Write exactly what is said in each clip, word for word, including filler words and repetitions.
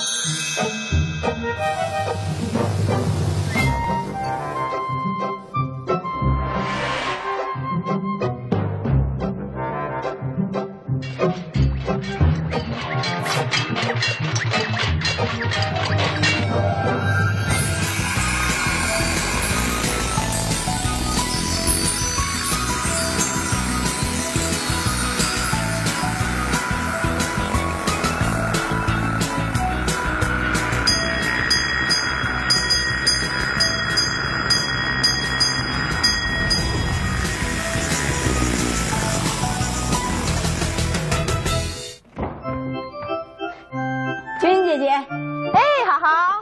姐姐，哎，好好，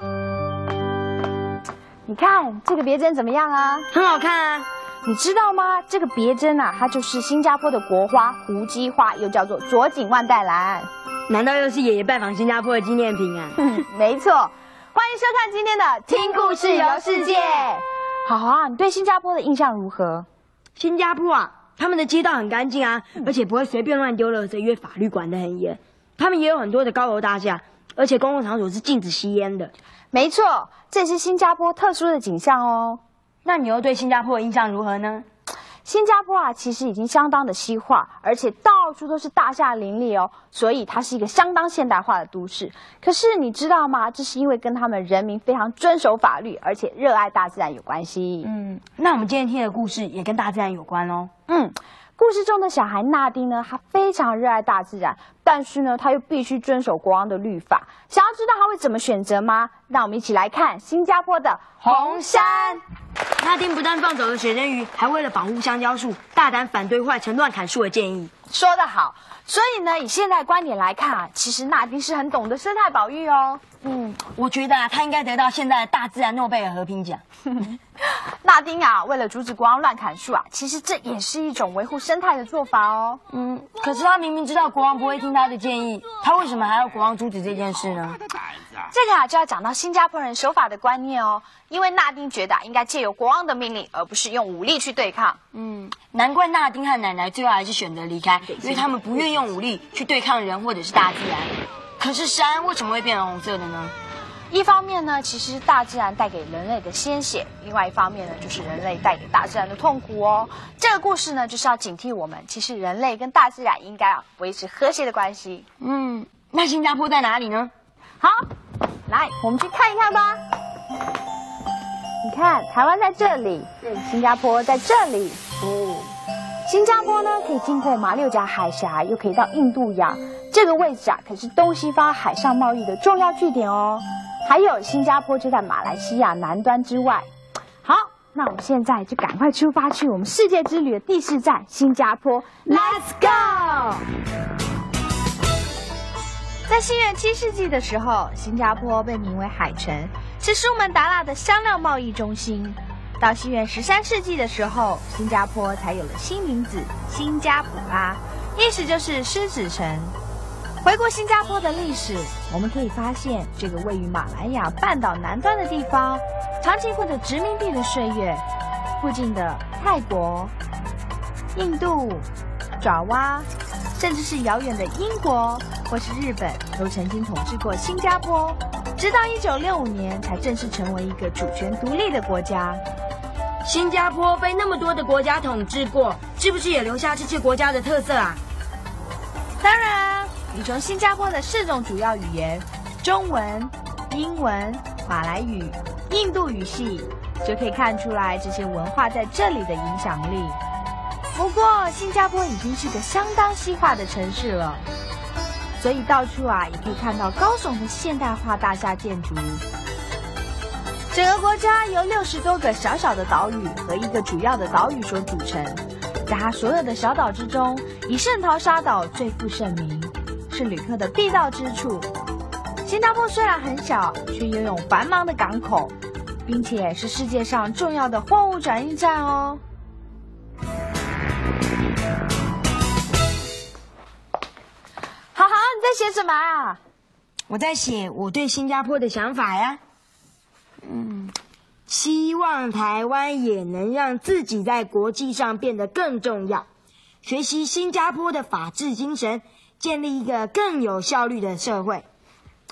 你看这个别针怎么样啊？ 很好看啊！ 你知道吗？这个别针啊，它就是新加坡的国花——胡姬花，又叫做左锦万代兰。 难道又是爷爷拜访新加坡的纪念品啊？ 嗯，没错。欢迎收看今天的《听故事游世界》。好好啊，你对新加坡的印象如何？ 新加坡啊，他们的街道很干净啊，而且不会随便乱丢垃圾，因为法律管得很严。他们也有很多的高楼大厦。而且公共场所是禁止吸烟的。 没错，这是新加坡特殊的景象哦。 那你又对新加坡的印象如何呢？ 新加坡啊，其实已经相当的西化，而且到处都是大厦林立哦，所以它是一个相当现代化的都市。可是你知道吗？这是因为跟他们人民非常遵守法律，而且热爱大自然有关系。 嗯，那我们今天听的故事也跟大自然有关哦。 嗯。故事中的小孩纳丁呢，他非常热爱大自然，但是呢，他又必须遵守国王的律法。想要知道他会怎么选择吗？让我们一起来看新加坡的红山。 纳丁不但放走了水生鱼，还为了保护香蕉树，大胆反对坏成乱砍树的建议。 说得好。所以呢，以现在观点来看啊，其实纳丁是很懂得生态保育哦。 嗯，我觉得啊，他应该得到现在的大自然诺贝尔和平奖。 纳丁啊，为了阻止国王乱砍树啊，其实这也是一种维护生态的做法哦。 嗯，可是他明明知道国王不会听他的建议，他为什么还要国王阻止这件事呢？ 这个啊，就要讲到新加坡人守法的观念哦。因为纳丁觉得、啊、应该借由国王的命令，而不是用武力去对抗。 嗯，难怪纳丁和奶奶最后还是选择离开，因为他们不愿意用武力去对抗人或者是大自然。可是山为什么会变成红色的呢？ 一方面呢，其实大自然带给人类的鲜血；另外一方面呢，就是人类带给大自然的痛苦哦。这个故事呢，就是要警惕我们，其实人类跟大自然应该啊维持和谐的关系。 嗯，那新加坡在哪里呢？ 好，来，我们去看一看吧。你看，台湾在这里，新加坡在这里。哦，新加坡呢可以经过马六甲海峡，又可以到印度洋。这个位置啊，可是东西方海上贸易的重要据点哦。还有，新加坡就在马来西亚南端之外。好，那我们现在就赶快出发去我们世界之旅的第四站——新加坡 ，Let's go！ 在西元七世纪的时候，新加坡被名为海城，是苏门答腊的香料贸易中心。到西元十三世纪的时候，新加坡才有了新名字新加普拉，意思就是狮子城。回顾新加坡的历史，我们可以发现，这个位于马来亚半岛南端的地方，长期过着殖民地的岁月。附近的泰国、印度、爪哇，甚至是遥远的英国或是日本，都曾经统治过新加坡，直到一九六五年才正式成为一个主权独立的国家。 新加坡被那么多的国家统治过，是不是也留下这些国家的特色啊？ 当然，你从新加坡的四种主要语言——中文、英文、马来语、印度语系，就可以看出来这些文化在这里的影响力。不过，新加坡已经是个相当西化的城市了，所以到处啊也可以看到高耸的现代化大厦建筑。整个国家由六十多个小小的岛屿和一个主要的岛屿所组成。在它所有的小岛之中，以圣淘沙岛最负盛名，是旅客的必到之处。新加坡虽然很小，却拥有繁忙的港口，并且是世界上重要的货物转运站哦。好好，你在写什么啊？ 我在写我对新加坡的想法呀。嗯，希望台湾也能让自己在国际上变得更重要，学习新加坡的法治精神，建立一个更有效率的社会。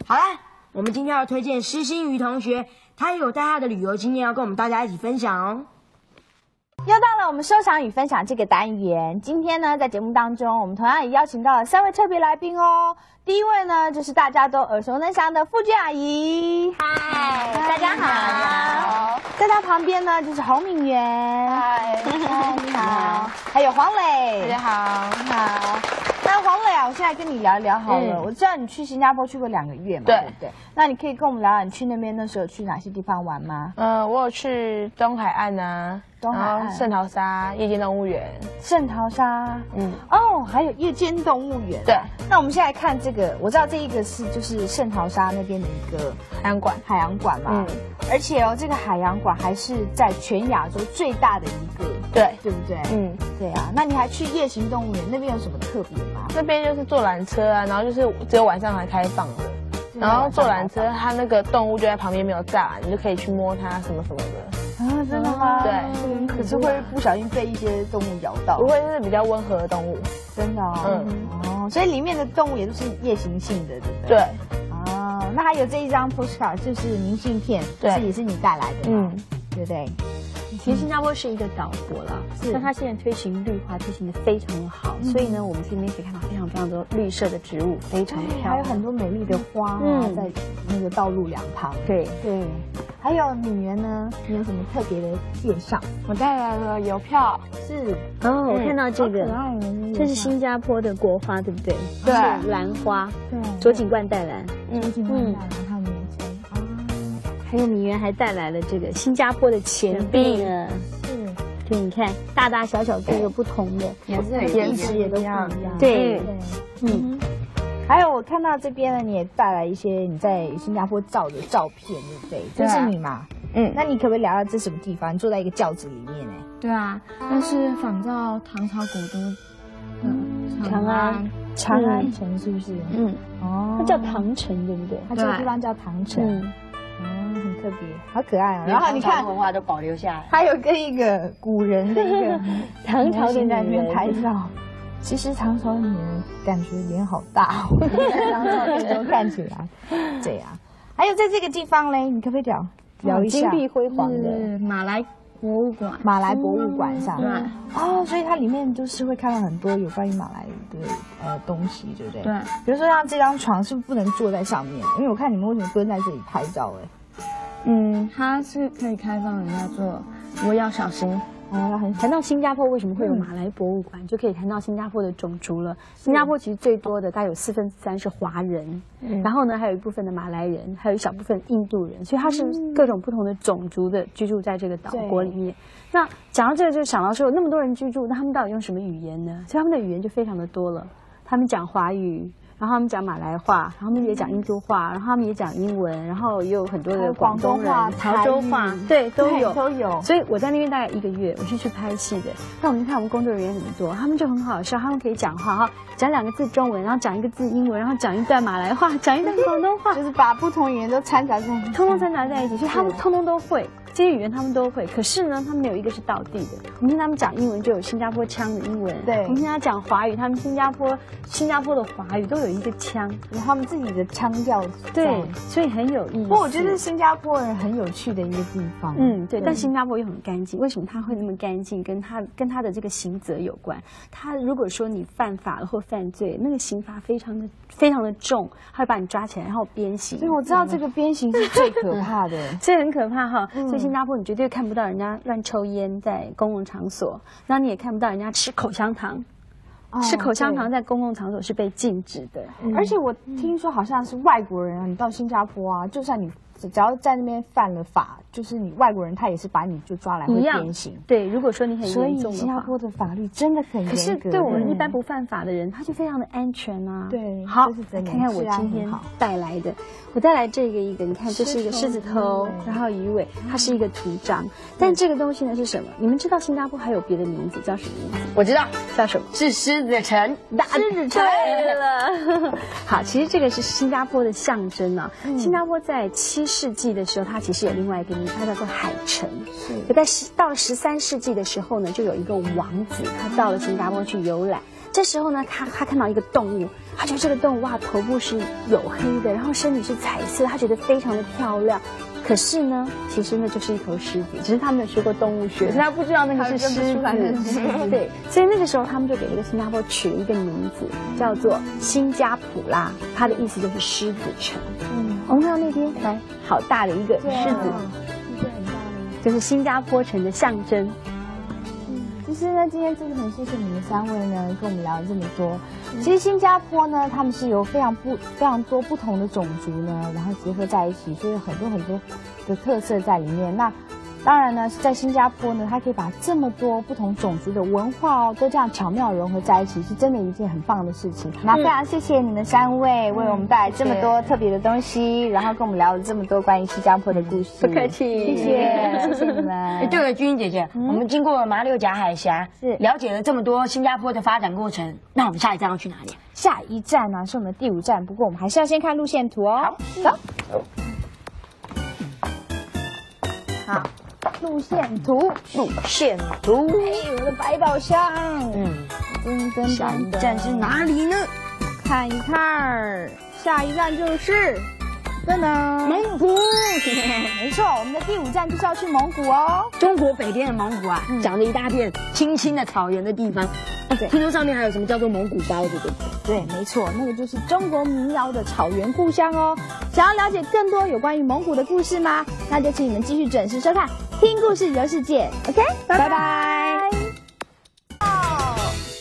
好啦，我们今天要推荐施欣瑜同学，他有带他的旅游经验要跟我们大家一起分享哦。 又到了我们收藏与分享这个单元，今天呢，在节目当中，我们同样也邀请到了三位特别来宾哦。第一位呢，就是大家都耳熟能详的傅娟阿姨， 嗨， 大家好。在她旁边呢，就是洪敏媛， 嗨， 嗨，你好。还有黄磊， 大家好， 你好。那黄磊啊，我现在跟你聊一聊好了。 嗯、 我知道你去新加坡去过两个月嘛， 对对不对？那你可以跟我们聊聊你去那边那时候去哪些地方玩吗？ 嗯、呃，我有去东海岸啊， 东海岸、 圣淘沙夜间动物园、 圣淘沙， 嗯， 哦，还有夜间动物园。 对， 那我们现在看这个，我知道这一个是就是圣淘沙那边的一个海洋馆， 海洋馆嘛，嗯，而且哦，这个海洋馆还是在全亚洲最大的一个， 对， 对不对？ 嗯， 对啊。那你还去夜行动物园那边有什么特别吗？ 那边就是坐缆车啊，然后就是只有晚上才开放的，然后坐缆车，它那个动物就在旁边没有栅栏，你就可以去摸它什么什么的。 啊，真的吗？ 对， 可是会不小心被一些动物咬到？ 不会，是比较温和的动物。 真的哦，嗯，哦，所以里面的动物也都是夜行性的，对不对？ 对。 哦，那还有这一张 postcard 就是明信片， 对， 这也是你带来的，嗯，对不对？ 其实新加坡是一个岛国啦，那它现在推行绿化推行的非常好，所以呢，我们这边可以看到非常非常多绿色的植物，非常漂亮， 还有很多美丽的花啊，在那个道路两旁。 对对，还有女园呢，你有什么特别的介绍？ 我带来了邮票， 是哦，我看到这个，这是新加坡的国花，对不对？ 对， 兰花， 对， 卓锦冠带来， 卓锦冠带来，它的名称。 还有米园还带来了这个新加坡的钱币呢， 是， 对，你看大大小小各个不同的颜色、 颜值也都不一样，对，嗯。 还有我看到这边呢，你也带来一些你在新加坡照的照片，对不对？这是你嘛？嗯，那你可不可以聊聊这什么地方？你坐在一个轿子里面呢？ 对啊，那是仿照唐朝古都的长安， 长安城是不是？嗯， 哦，它叫唐城，对不对？ 它这个地方叫唐城。哦，很特别，好可爱啊！然后你看文化都保留下来， 还有跟一个古人的一个唐朝的在那边拍照。其实唐朝女人感觉脸好大，唐朝片中看起来这样。还有在这个地方嘞，你可不可以聊聊一下？ 金碧辉煌的马来博物馆， 马来博物馆上， 对， 哦，所以它里面就是会看到很多有关于马来的呃东西，对不对？ 对， 比如说像这张床是不是不能坐在上面？因为我看你们为什么蹲在这里拍照？哎， 嗯，它是可以开放人家坐，不过要小心。 哦，很谈到新加坡为什么会有马来博物馆，嗯、就可以谈到新加坡的种族了。新加坡其实最多的大概有四分之三是华人，嗯、然后呢还有一部分的马来人，还有一小部分印度人，所以它是各种不同的种族的居住在这个岛国里面。那讲到这个就想到说有那么多人居住，那他们到底用什么语言呢？所以他们的语言就非常的多了，他们讲华语。然后他们讲马来话，然后他们也讲印度话，然后他们也讲英文，然后也有很多的广东人、潮州话，对，都有都有。 所以我在那边大概一个月，我是去拍戏的。那我们看我们工作人员怎么做，他们就很好笑，他们可以讲话哈，讲两个字中文，然后讲一个字英文，然后讲一段马来话，讲一段广东话， 就是把不同语言都掺杂在一起， 通通掺杂在一起，所以他们通通都会。这些语言他们都会，可是呢，他们有一个是道地的。我们听他们讲英文，就有新加坡腔的英文； 对， 我们听他讲华语，他们新加坡新加坡的华语都有一个腔， 有他们自己的腔调。 对，所以很有意思。 不过我觉得新加坡人很有趣的一个地方。 嗯，对，但新加坡又很干净。为什么它会那么干净？跟它跟它的这个刑责有关。它如果说你犯法了或犯罪，那个刑罚非常的非常的重，它会把你抓起来，然后鞭刑。 所以我知道这个鞭刑是最可怕的， 这很可怕哈。所以新加坡你绝对看不到人家乱抽烟在公共场所，那你也看不到人家吃口香糖。哦、吃口香糖在公共场所是被禁止的。 嗯、而且我听说好像是外国人啊，你到新加坡啊，就算你只要在那边犯了法，就是你外国人他也是把你就抓来会鞭刑。 对，如果说你很严重的话， 所以新加坡的法律真的很严格。 可是对我们一般不犯法的人，他就非常的安全啊。 对， 好，来看看我今天带来的，我带来这个一个，你看这是一个狮子头，然后鱼尾，它是一个图章。但这个东西呢是什么？你们知道新加坡还有别的名字叫什么名字？ 我知道， 叫什么？ 是狮子城。 狮子城对了。好，其实这个是新加坡的象征啊。新加坡在七世纪的时候，它其实有另外一个名字，它叫做海城。可在到了十三世纪的时候呢，就有一个王子，他到了新加坡去游览。 这时候呢，他他看到一个动物，他觉得这个动物哇，头部是黝黑的，然后身体是彩色，他觉得非常的漂亮。可是呢，其实那就是一头狮子，只是他没有学过动物学，所以他不知道那个是狮子。对，所以那个时候他们就给这个新加坡取了一个名字，叫做新加普拉，它的意思就是狮子城。嗯，我们看到那边来，好大的一个狮子，就是新加坡城的象征。 其实呢，今天真的很谢谢你们三位呢，跟我们聊了这么多。其实新加坡呢，他们是由非常不非常多不同的种族呢，然后结合在一起，所以有很多很多的特色在里面。那当然呢，在新加坡呢，它可以把这么多不同种族的文化哦，都这样巧妙融合在一起，是真的一件很棒的事情。那非常谢谢你们三位为我们带来这么多特别的东西，然后跟我们聊了这么多关于新加坡的故事。 不客气， 谢谢，谢谢你们。 哎，对了，君君姐姐，嗯、我们经过马六甲海峡，是了解了这么多新加坡的发展过程，那我们下一站要去哪里？ 下一站呢、啊、是我们的第五站，不过我们还是要先看路线图哦。好，走。好。路线图， 路线图， 哎，我的百宝箱，嗯，噔噔下一站是哪里呢？ 看一看，下一站就是噔噔， 蒙古。 没错，我们的第五站就是要去蒙古哦。 中国北边的蒙古啊，嗯、长着一大片青青的草原的地方。对，听说上面还有什么叫做蒙古包，对不对？ 对，没错，那个就是中国民谣的草原故乡哦。想要了解更多有关于蒙古的故事吗？那就请你们继续准时收看《听故事游世界》。OK， 拜拜。拜拜哦，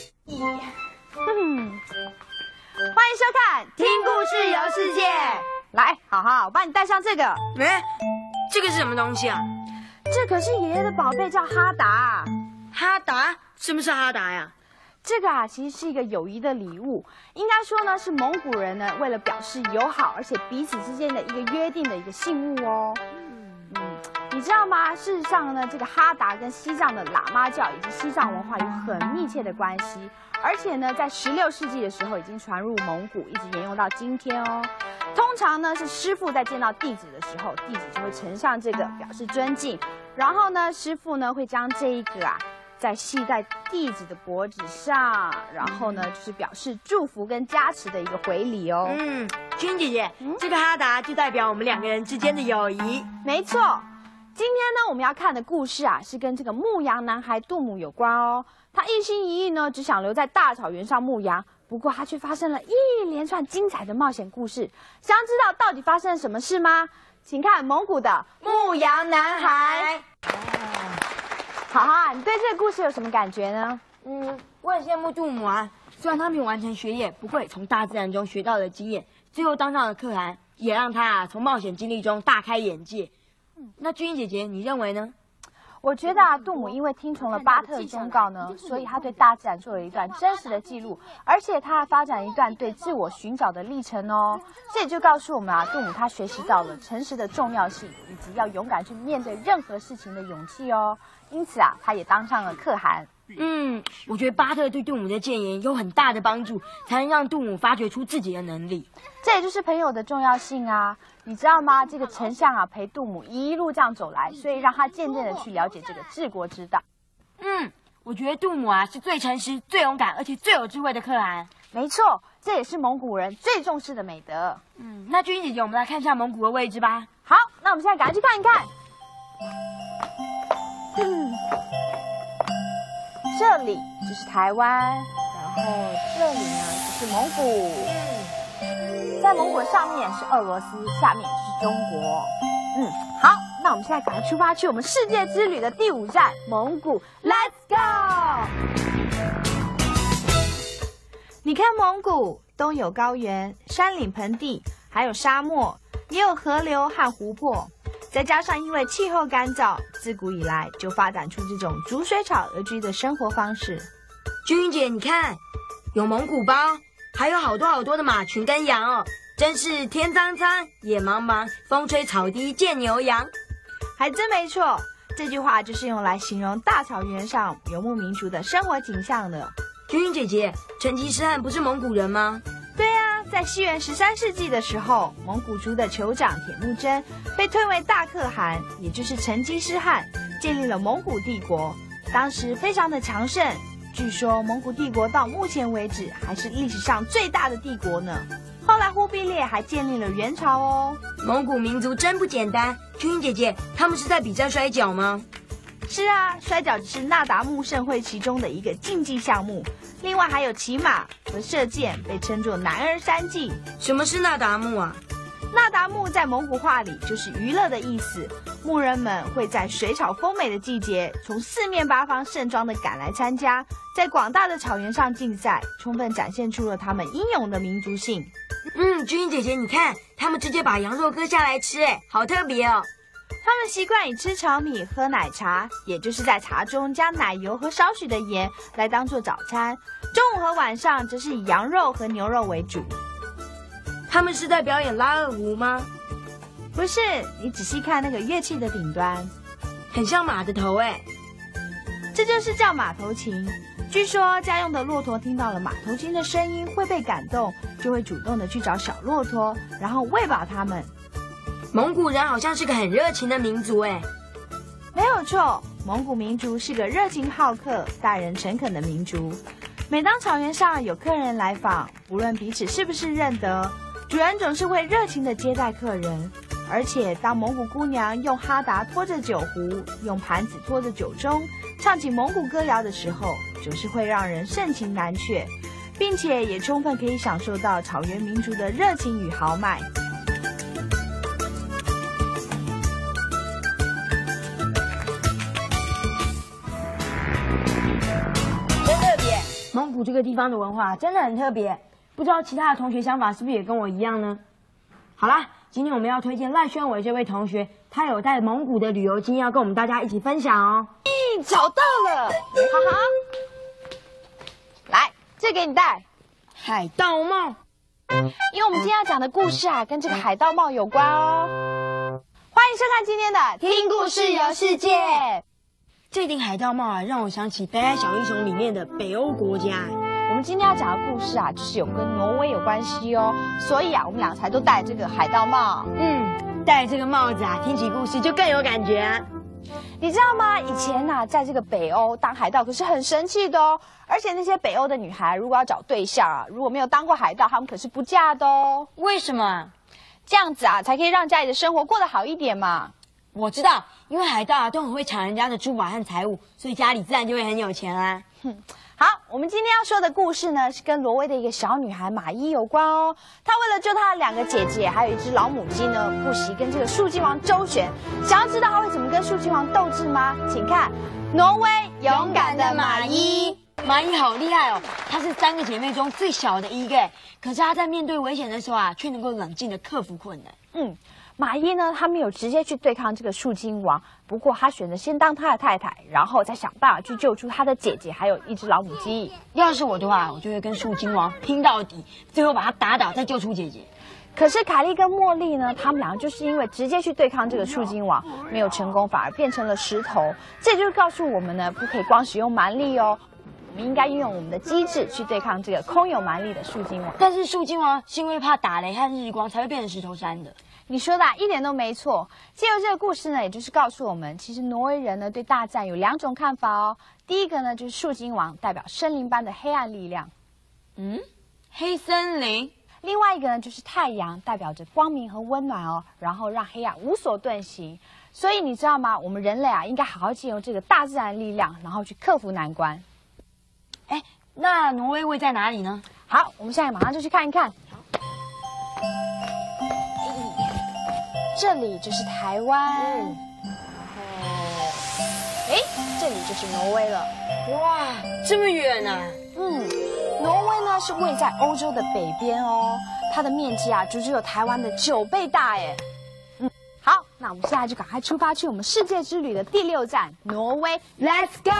嗯，欢迎收看《听故事游世界》。来，好好，我帮你带上这个。 哎，这个是什么东西啊？ 这可是爷爷的宝贝，叫哈达。 哈达？什么是哈达呀？ 这个啊，其实是一个友谊的礼物，应该说呢，是蒙古人呢为了表示友好，而且彼此之间的一个约定的一个信物哦。嗯，你知道吗？事实上呢，这个哈达跟西藏的喇嘛教以及西藏文化有很密切的关系，而且呢，在十六世纪的时候已经传入蒙古，一直沿用到今天哦。通常呢，是师傅在见到弟子的时候，弟子就会呈上这个表示尊敬，然后呢，师傅呢会将这一个啊。再系在弟子的脖子上，然后呢，就是表示祝福跟加持的一个回礼哦。 嗯，君姐姐，嗯、这个哈达就代表我们两个人之间的友谊。 没错，今天呢，我们要看的故事啊，是跟这个牧羊男孩杜姆有关哦。他一心一意呢，只想留在大草原上牧羊，不过他却发生了一连串精彩的冒险故事。想要知道到底发生了什么事吗？请看蒙古的牧羊男孩。好啊，你对这个故事有什么感觉呢？ 嗯，我很羡慕杜姆啊，虽然他没有完成学业，不过也从大自然中学到了经验，最后当上了可汗，也让他啊从冒险经历中大开眼界。嗯，那君姐姐，你认为呢？ 我觉得啊，杜姆因为听从了巴特的忠告呢，所以他对大自然做了一段真实的记录，而且他还发展一段对自我寻找的历程哦。这也就告诉我们啊，杜姆他学习到了诚实的重要性，以及要勇敢去面对任何事情的勇气哦。因此啊，他也当上了可汗。 嗯，我觉得巴特对杜姆的谏言有很大的帮助，才能让杜姆发掘出自己的能力。 这也就是朋友的重要性啊！你知道吗？这个丞相啊，陪杜姆一路这样走来，所以让他渐渐的去了解这个治国之道。 嗯，我觉得杜姆啊是最诚实、最勇敢，而且最有智慧的可汗。 没错，这也是蒙古人最重视的美德。 嗯，那君姐姐，我们来看一下蒙古的位置吧。 好，那我们现在赶快去看一看。嗯，这里就是台湾，然后这里呢就是蒙古。嗯，在蒙古的上面是俄罗斯，下面就是中国。嗯，好，那我们现在赶快出发去我们世界之旅的第五站蒙古 ，Let's go！ 你看蒙古东有高原、山岭盆地，还有沙漠，也有河流和湖泊。再加上因为气候干燥，自古以来就发展出这种逐水草而居的生活方式。 君姐，你看，有蒙古包，还有好多好多的马群跟羊哦，真是天苍苍，野茫茫，风吹草低见牛羊。 还真没错，这句话就是用来形容大草原上游牧民族的生活景象的。 君姐姐，成吉思汗不是蒙古人吗？ 对啊，在西元十三世纪的时候，蒙古族的酋长铁木真被推为大可汗，也就是成吉思汗，建立了蒙古帝国。当时非常的强盛， 据说蒙古帝国到目前为止还是历史上最大的帝国呢。后来忽必烈还建立了元朝哦。 蒙古民族真不简单，秋英姐姐，他们是在比赛摔跤吗？ 是啊，摔跤只是那达慕盛会其中的一个竞技项目，另外还有骑马和射箭，被称作男儿三技。 什么是那达慕啊？ 那达慕在蒙古话里就是娱乐的意思。牧人们会在水草丰美的季节，从四面八方盛装的赶来参加，在广大的草原上竞赛，充分展现出了他们英勇的民族性。 嗯，君英姐姐，你看，他们直接把羊肉割下来吃，哎，好特别哦。 他们习惯以吃炒米、喝奶茶，也就是在茶中加奶油和少许的盐来当做早餐。中午和晚上则是以羊肉和牛肉为主。 他们是在表演拉二胡吗？ 不是，你仔细看那个乐器的顶端， 很像马的头哎。 这就是叫马头琴。据说家用的骆驼听到了马头琴的声音会被感动，就会主动的去找小骆驼，然后喂饱它们。 蒙古人好像是个很热情的民族哎。 没有错，蒙古民族是个热情好客、待人诚恳的民族。每当草原上有客人来访，无论彼此是不是认得，主人总是会热情地接待客人。而且当蒙古姑娘用哈达托着酒壶，用盘子托着酒盅，唱起蒙古歌谣的时候，总是会让人盛情难却，并且也充分可以享受到草原民族的热情与豪迈。 真特别，蒙古这个地方的文化真的很特别，不知道其他的同学想法是不是也跟我一样呢？好啦，今天我们要推荐赖宣伟这位同学，他有带蒙古的旅游经验要跟我们大家一起分享哦。 咦，找到了，哈哈！来，这给你戴海盗帽， 因为我们今天要讲的故事啊，跟这个海盗帽有关哦。欢迎收看今天的《听故事游世界》。 这顶海盗帽啊，让我想起《北海小英雄》里面的北欧国家。 我们今天要讲的故事啊，就是有跟挪威有关系哦，所以啊，我们俩才都戴这个海盗帽。 嗯，戴这个帽子啊，听起故事就更有感觉啊。 你知道吗？以前呐、啊，在这个北欧当海盗可是很神气的哦，而且那些北欧的女孩如果要找对象啊，如果没有当过海盗，她们可是不嫁的哦。 为什么？ 这样子啊，才可以让家里的生活过得好一点嘛。 我知道，因为海盗啊都很会抢人家的珠宝和财物，所以家里自然就会很有钱啊。 哼。好，我们今天要说的故事呢，是跟挪威的一个小女孩马伊有关哦。她为了救她的两个姐姐，还有一只老母鸡呢，不惜跟这个树精王周旋。想要知道她会怎么跟树精王斗智吗？请看《挪威勇敢的马伊》。 马伊好厉害哦，她是三个姐妹中最小的一个，可是她在面对危险的时候啊，却能够冷静地克服困难。 嗯。马伊呢，他没有直接去对抗这个树精王，不过他选择先当他的太太，然后再想办法去救出他的姐姐，还有一只老母鸡。 要是我的话，我就会跟树精王拼到底，最后把他打倒，再救出姐姐。 可是凯莉跟茉莉呢，他们两个就是因为直接去对抗这个树精王，没有成功，反而变成了石头。这就是告诉我们呢，不可以光使用蛮力哦，我们应该运用我们的机智去对抗这个空有蛮力的树精王。 但是树精王是因为怕打雷和日光才会变成石头山的。 你说的、啊、一点都没错。借由这个故事呢，也就是告诉我们，其实挪威人呢对大自然有两种看法哦。第一个呢就是树精王代表森林般的黑暗力量， 嗯，黑森林。 另外一个呢就是太阳，代表着光明和温暖哦，然后让黑暗无所遁形。所以你知道吗？我们人类啊，应该好好借由这个大自然力量，然后去克服难关。 哎，那挪威位在哪里呢？ 好，我们现在马上就去看一看。这里就是台湾，嗯、然后，哎，这里就是挪威了。 哇，这么远啊！ 嗯，挪威呢是位在欧洲的北边哦，它的面积啊，足足有台湾的九倍大哎。嗯，好，那我们现在就赶快出发去我们世界之旅的第六站——挪威 ，Let's go！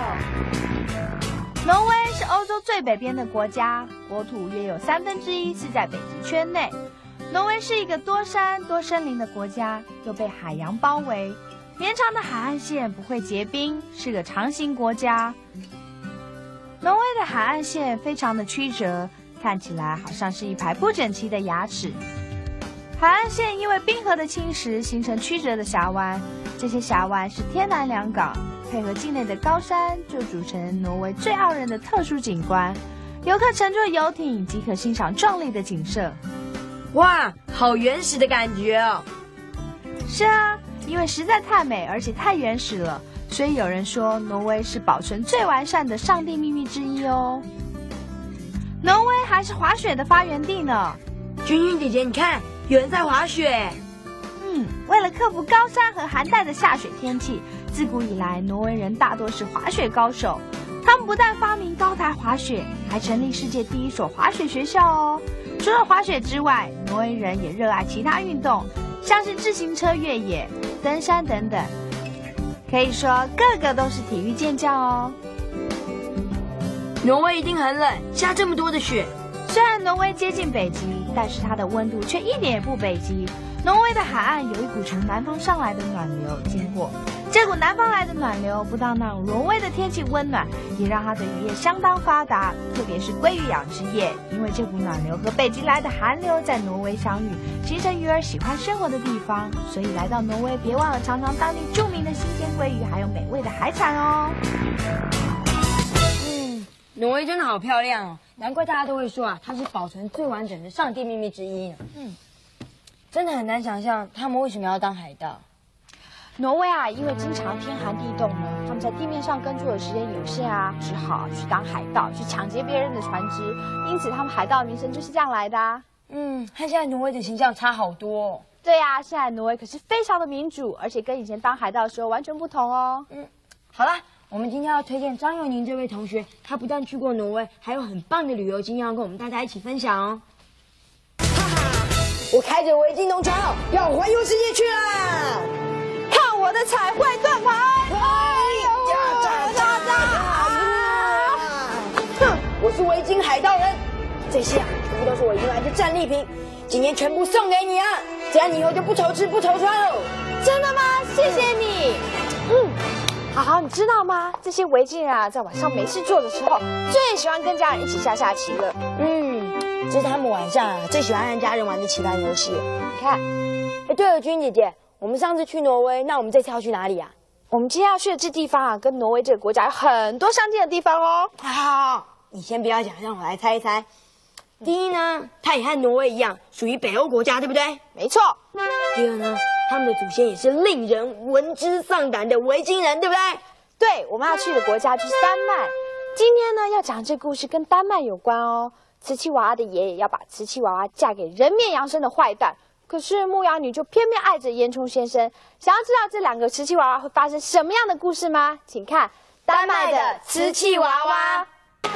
挪威是欧洲最北边的国家，国土约有三分之一是在北极圈内。挪威是一个多山多森林的国家，又被海洋包围，绵长的海岸线不会结冰，是个长形国家。挪威的海岸线非常的曲折，看起来好像是一排不整齐的牙齿。海岸线因为冰河的侵蚀形成曲折的峡湾，这些峡湾是天然良港， 配合境内的高山，就组成挪威最傲人的特殊景观。游客乘坐游艇即可欣赏壮丽的景色。 哇，好原始的感觉哦！ 是啊，因为实在太美，而且太原始了，所以有人说挪威是保存最完善的上帝秘密之一哦。挪威还是滑雪的发源地呢。 君君姐姐，你看，有人在滑雪。 嗯，为了克服高山和寒带的下雪天气，自古以来，挪威人大多是滑雪高手。他们不但发明高台滑雪，还成立世界第一所滑雪学校哦。除了滑雪之外，挪威人也热爱其他运动，像是自行车越野、登山等等，可以说个个都是体育健将哦。 挪威一定很冷，下这么多的雪。 虽然挪威接近北极，但是它的温度却一点也不北极。挪威的海岸有一股从南方上来的暖流经过，这股南方来的暖流不但让挪威的天气温暖，也让它的渔业相当发达，特别是鲑鱼养殖业。因为这股暖流和北极来的寒流在挪威相遇，形成鱼儿喜欢生活的地方，所以来到挪威别忘了尝尝当地著名的新鲜鲑鱼，还有美味的海产哦。 嗯，挪威真的好漂亮哦，难怪大家都会说啊，它是保存最完整的上帝秘密之一呢。嗯。真的很难想象他们为什么要当海盗。 挪威啊，因为经常天寒地冻呢，他们在地面上耕作的时间有限啊，只好去当海盗，去抢劫别人的船只，因此他们海盗的名声就是这样来的啊。 嗯，和现在挪威的形象差好多哦。 对呀、啊，现在挪威可是非常的民主，而且跟以前当海盗的时候完全不同哦。 嗯，好啦，我们今天要推荐张佑宁这位同学，他不但去过挪威，还有很棒的旅游经验要跟我们大家一起分享哦。我开着维京农场要环游世界去啦！ 看我的彩绘盾牌！ 哎呀，炸炸炸！哼，我是维京海盗人，这些啊，全部都是我赢来的战利品，今天全部送给你啊！这样你以后就不愁吃不愁穿哦。 真的吗？谢谢你。嗯，好好，你知道吗？这些维京人啊，在晚上没事做的时候，最喜欢跟家人一起下下棋了。 嗯。这是他们晚上啊最喜欢和家人玩的棋盘游戏。 你看， 哎，对了，君姐姐，我们上次去挪威，那我们这次要去哪里啊？ 我们今天要去的这地方啊，跟挪威这个国家有很多相近的地方哦。 好好好，你先不要讲，让我来猜一猜。第一呢，它也和挪威一样，属于北欧国家，对不对？ 没错。 第二呢，他们的祖先也是令人闻之丧胆的维京人，对不对？ 对，我们要去的国家就是丹麦。今天呢，要讲这故事跟丹麦有关哦。瓷器娃娃的爷爷要把瓷器娃娃嫁给人面羊身的坏蛋，可是牧羊女就偏偏爱着烟囱先生。想要知道这两个瓷器娃娃会发生什么样的故事吗？请看丹麦的瓷器娃娃。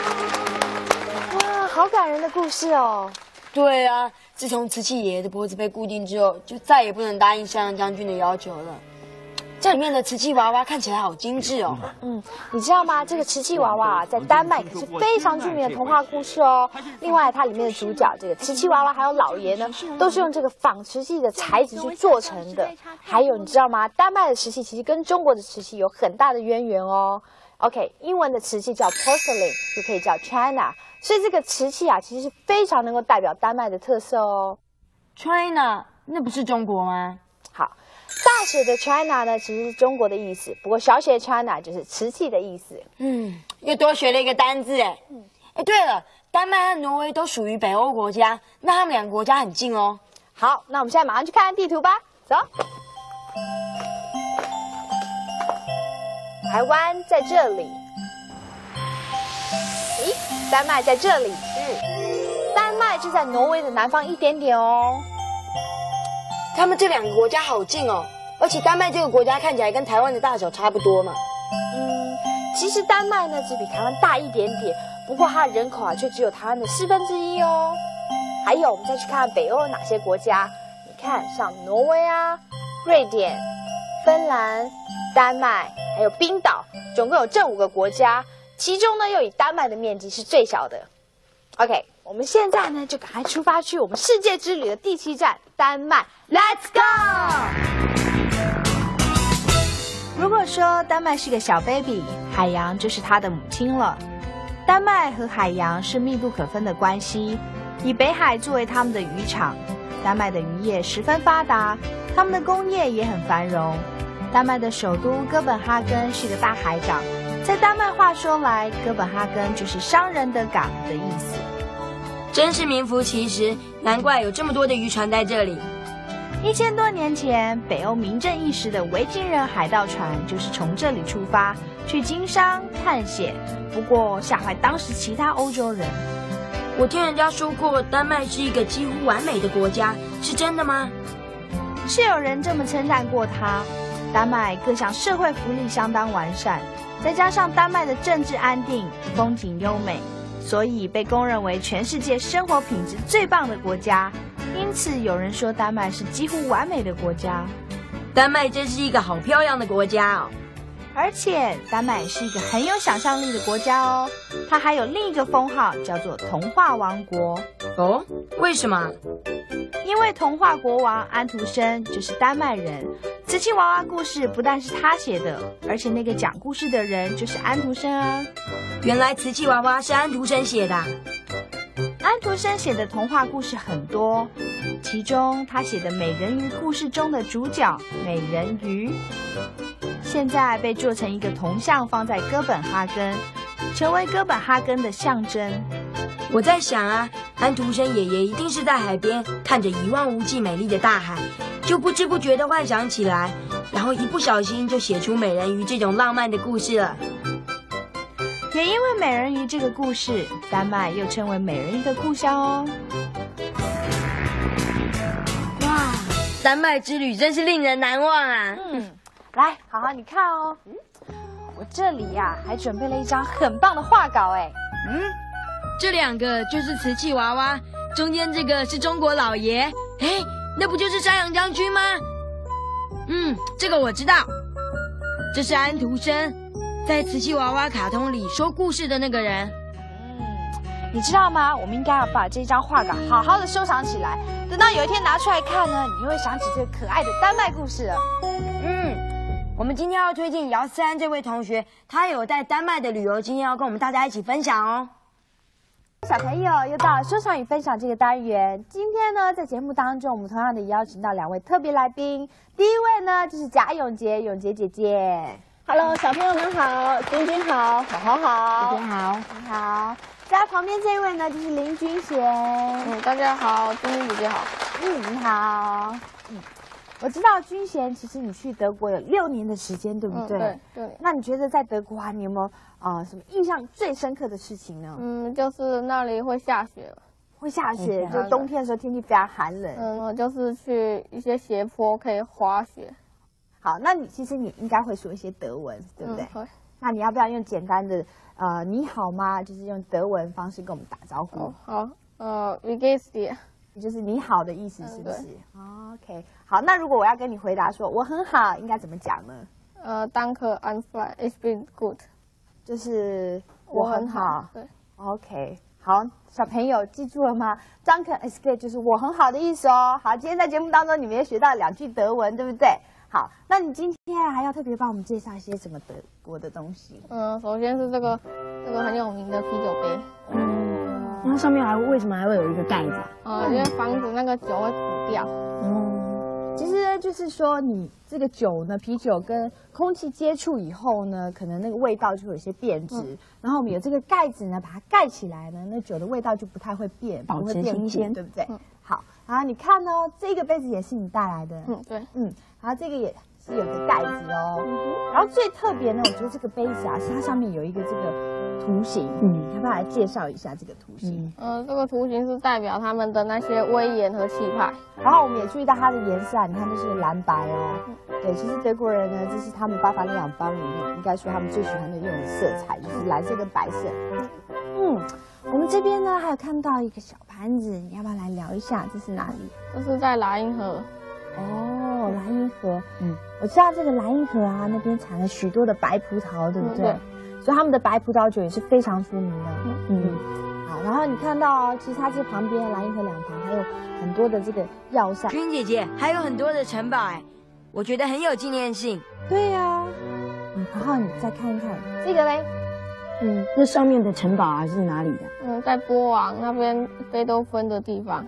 哇，好感人的故事哦。 对啊，自从瓷器爷爷的脖子被固定之后，就再也不能答应向阳将军的要求了。这里面的瓷器娃娃看起来好精致哦。 嗯，你知道吗？这个瓷器娃娃啊，在丹麦可是非常著名的童话故事哦。另外，它里面的主角这个瓷器娃娃还有老爷呢，都是用这个仿瓷器的材质去做成的。还有，你知道吗？丹麦的瓷器其实跟中国的瓷器有很大的渊源哦。OK， 英文的瓷器叫 porcelain， 也可以叫 china， 所以这个瓷器啊，其实是非常能够代表丹麦的特色哦。 China， 那不是中国吗？ 好。大写的 China 呢，其实是中国的意思，不过小写的 China 就是瓷器的意思。 嗯，又多学了一个单字哎。嗯，哎，对了，丹麦和挪威都属于北欧国家，那他们两个国家很近哦。 好，那我们现在马上去看看地图吧，走。台湾在这里，咦，丹麦在这里，嗯，丹麦就在挪威的南方一点点哦。 他们这两个国家好近哦，而且丹麦这个国家看起来跟台湾的大小差不多嘛。 嗯，其实丹麦呢只比台湾大一点点，不过它的人口啊却只有台湾的四分之一哦。还有，我们再去看北欧有哪些国家？你看，像挪威啊、瑞典、芬兰、丹麦，还有冰岛，总共有这五个国家，其中呢又以丹麦的面积是最小的。OK， 我们现在呢就赶快出发去我们世界之旅的第七站丹麦 ，Let's go！ 如果说丹麦是个小 baby， 海洋就是它的母亲了。丹麦和海洋是密不可分的关系，以北海作为他们的渔场。丹麦的渔业十分发达，他们的工业也很繁荣。 丹麦的首都哥本哈根是个大海港，在丹麦话说来，哥本哈根就是商人的港的意思。 真是名副其实，难怪有这么多的渔船在这里。 一千多年前，北欧名震一时的维京人海盗船就是从这里出发去经商探险，不过吓坏当时其他欧洲人。 我听人家说过，丹麦是一个几乎完美的国家，是真的吗？ 是有人这么称赞过它。丹麦各项社会福利相当完善，再加上丹麦的政治安定，风景优美，所以被公认为全世界生活品质最棒的国家。因此，有人说丹麦是几乎完美的国家。 丹麦真是一个好漂亮的国家哦！ 而且，丹麦是一个很有想象力的国家哦。它还有另一个封号，叫做童话王国。 哦，为什么？ 因为童话国王安徒生就是丹麦人，瓷器娃娃故事不但是他写的，而且那个讲故事的人就是安徒生啊。 原来瓷器娃娃是安徒生写的。 安徒生写的童话故事很多，其中他写的美人鱼故事中的主角美人鱼，现在被做成一个铜像放在哥本哈根，成为哥本哈根的象征。 我在想啊，安徒生爷爷一定是在海边看着一望无际美丽的大海，就不知不觉地幻想起来，然后一不小心就写出美人鱼这种浪漫的故事了。 也因为美人鱼这个故事，丹麦又称为美人鱼的故乡哦。 哇，丹麦之旅真是令人难忘啊！ 嗯，来，好好你看哦。嗯，我这里呀、啊、还准备了一张很棒的画稿哎。 嗯，这两个就是瓷器娃娃，中间这个是中国老爷。哎，那不就是山羊将军吗？嗯，这个我知道，这是安徒生。在瓷器娃娃卡通里说故事的那个人。 嗯，你知道吗？我们应该要把这张画稿好好的收藏起来，等到有一天拿出来看呢，你就会想起这个可爱的丹麦故事了。 嗯，我们今天要推荐姚思安这位同学，他有在丹麦的旅游经验，要跟我们大家一起分享哦。 小朋友又到了收藏与分享这个单元，今天呢，在节目当中，我们同样的邀请到两位特别来宾，第一位呢就是贾永杰，永杰姐姐。 Hello， 小朋友们好，君君好，好好好， 君君好，你好。在旁边这一位呢，就是林君贤。 嗯，大家好，君君姐姐好。 嗯，你好。嗯，我知道君贤，其实你去德国有六年的时间，对不对？ 嗯、对对。 那你觉得在德国啊，你有没有呃什么印象最深刻的事情呢？ 嗯，就是那里会下雪。 会下雪，就冬天的时候天气非常寒冷。 嗯，就是去一些斜坡可以滑雪。 好，那你其实你应该会说一些德文，对不对？ 嗯、会。 那你要不要用简单的呃你好吗？就是用德文方式跟我们打招呼。 哦、好，呃 ，Wie geht's dir？ 就是你好的意思，是不是、 嗯、 ？OK， 好，那如果我要跟你回答说我很好，应该怎么讲呢？ 呃 ，Danke, I'm fine, ich bin gut。 就是我很好。 对。 OK， 好，小朋友记住了吗 ？Danke, ist gut 就是我很好的意思哦。好，今天在节目当中你们也学到两句德文，对不对？好，那你今天还要特别帮我们介绍一些什么德国的东西？ 嗯，首先是这个这个很有名的啤酒杯。 嗯，那上面还为什么还会有一个盖子啊？ 呃，因为防止那个酒会苦掉。 嗯，其实就是说你这个酒呢，啤酒跟空气接触以后呢，可能那个味道就会有一些变质。嗯、然后我们有这个盖子呢，把它盖起来呢，那酒的味道就不太会变， 保持新鲜， 对不对？ 嗯、 好，然后你看哦，这个杯子也是你带来的。 嗯，对， 嗯。然后这个也是有个盖子哦，嗯、然后最特别呢，我觉得这个杯子啊，是它上面有一个这个图形，嗯，要不要来介绍一下这个图形？ 嗯，呃，这个图形是代表他们的那些威严和气派。 然后我们也注意到它的颜色啊，你看这是蓝白哦，嗯、对，其实德国人呢，这是他们巴伐利亚邦里面应该说他们最喜欢的用的色彩，就是蓝色跟白色。嗯，我们这边呢还有看到一个小盘子，你要不要来聊一下？这是哪里？ 这是在莱茵河。 哦，莱茵河，嗯，我知道这个莱茵河啊，那边产了许多的白葡萄，对不对？嗯、对，所以他们的白葡萄酒也是非常出名的。嗯嗯，好，然后你看到，其实它这旁边莱茵河两旁还有很多的这个药膳。 君姐姐还有很多的城堡哎，我觉得很有纪念性。 对呀、啊，嗯，然后你再看一看这个嘞， 嗯，这上面的城堡啊是哪里的？ 嗯，在波昂那边贝多芬的地方。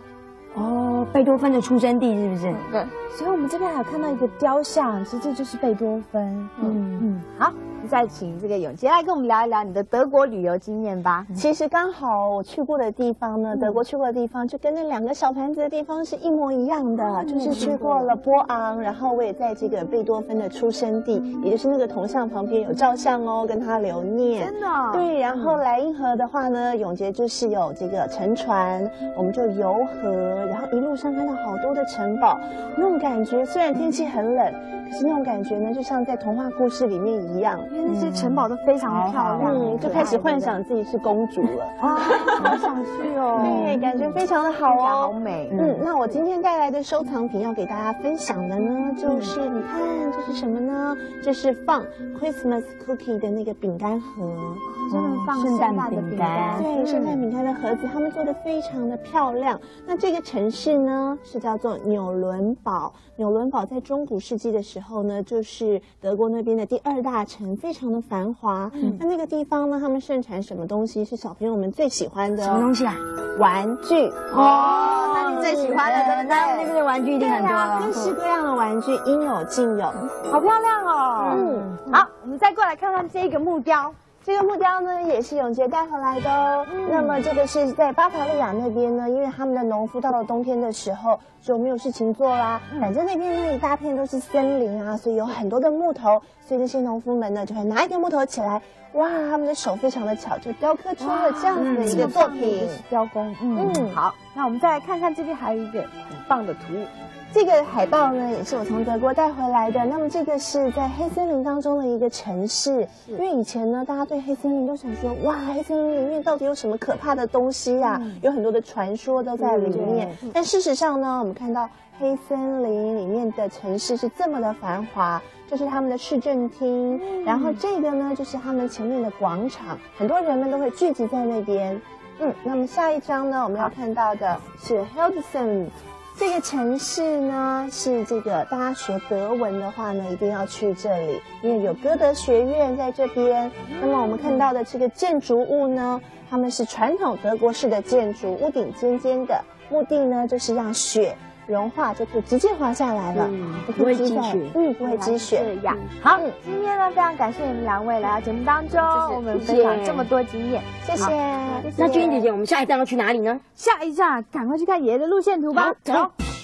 哦，贝多芬的出生地是不是？ 对。所以我们这边还有看到一个雕像，其实这就是贝多芬。嗯嗯，好。再请这个永杰来跟我们聊一聊你的德国旅游经验吧。 其实刚好我去过的地方呢，德国去过的地方就跟那两个小盘子的地方是一模一样的，就是去过了波昂，然后我也在这个贝多芬的出生地，也就是那个铜像旁边有照相哦，跟他留念。 真的？ 对。然后莱茵河的话呢，永杰就是有这个乘船，我们就游河，然后一路上看到好多的城堡，那种感觉虽然天气很冷，可是那种感觉呢，就像在童话故事里面一样。 因为那些城堡都非常漂亮， 嗯，就开始幻想自己是公主了啊，好想去哦， 对，感觉非常的好哦， 好美。 嗯，那我今天带来的收藏品要给大家分享的呢，就是你看这是什么呢？这是放 Christmas cookie 的那个饼干盒， 专门放圣诞的饼干， 对，圣诞饼干的盒子，他们做的非常的漂亮。那这个城市呢，是叫做纽伦堡。纽伦堡在中古世纪的时候呢，就是德国那边的第二大城，非常的繁华。嗯，那那个地方呢，他们盛产什么东西是小朋友们最喜欢的？ 什么东西啊？ 玩具。 哦，那你最喜欢的，对不对？ 那那边的玩具一定很多了， 各式各样的玩具应有尽有， 好漂亮哦。嗯，好，我们再过来看看这个木雕。 这个木雕呢，也是永杰带回来的哦。嗯、那么这个是在巴伐利亚那边呢，因为他们的农夫到了冬天的时候就没有事情做啦，嗯、反正那边呢一大片都是森林啊，所以有很多的木头，所以那些农夫们呢就会拿一个木头起来，哇，他们的手非常的巧，就雕刻出了这样子的一个作品， 雕工。嗯，嗯好，那我们再来看看这边还有一个很棒的图。 这个海报呢，也是我从德国带回来的。那么这个是在黑森林当中的一个城市，因为以前呢，大家对黑森林都想说，哇，黑森林里面到底有什么可怕的东西啊？嗯、有很多的传说都在里面。嗯、但事实上呢，我们看到黑森林里面的城市是这么的繁华，这是他们的市政厅，嗯、然后这个呢，就是他们前面的广场，很多人们都会聚集在那边。嗯，那么下一张呢，我们要看到的是 Hildesheim。这个城市呢，是这个大家学德文的话呢，一定要去这里，因为有歌德学院在这边。那么我们看到的这个建筑物呢，它们是传统德国式的建筑，屋顶尖尖的，目的呢就是让雪融化就可以直接滑下来了， 嗯、不会积雪， 嗯，不会积雪。 这样好，嗯、今天呢非常感谢你们两位来到节目当中，谢谢我们分享这么多经验， 谢谢。 那君君姐姐，我们下一站要去哪里呢？ 下一站赶快去看爷爷的路线图吧，走。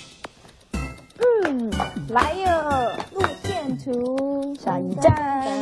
嗯，来哟，路线图，下一站。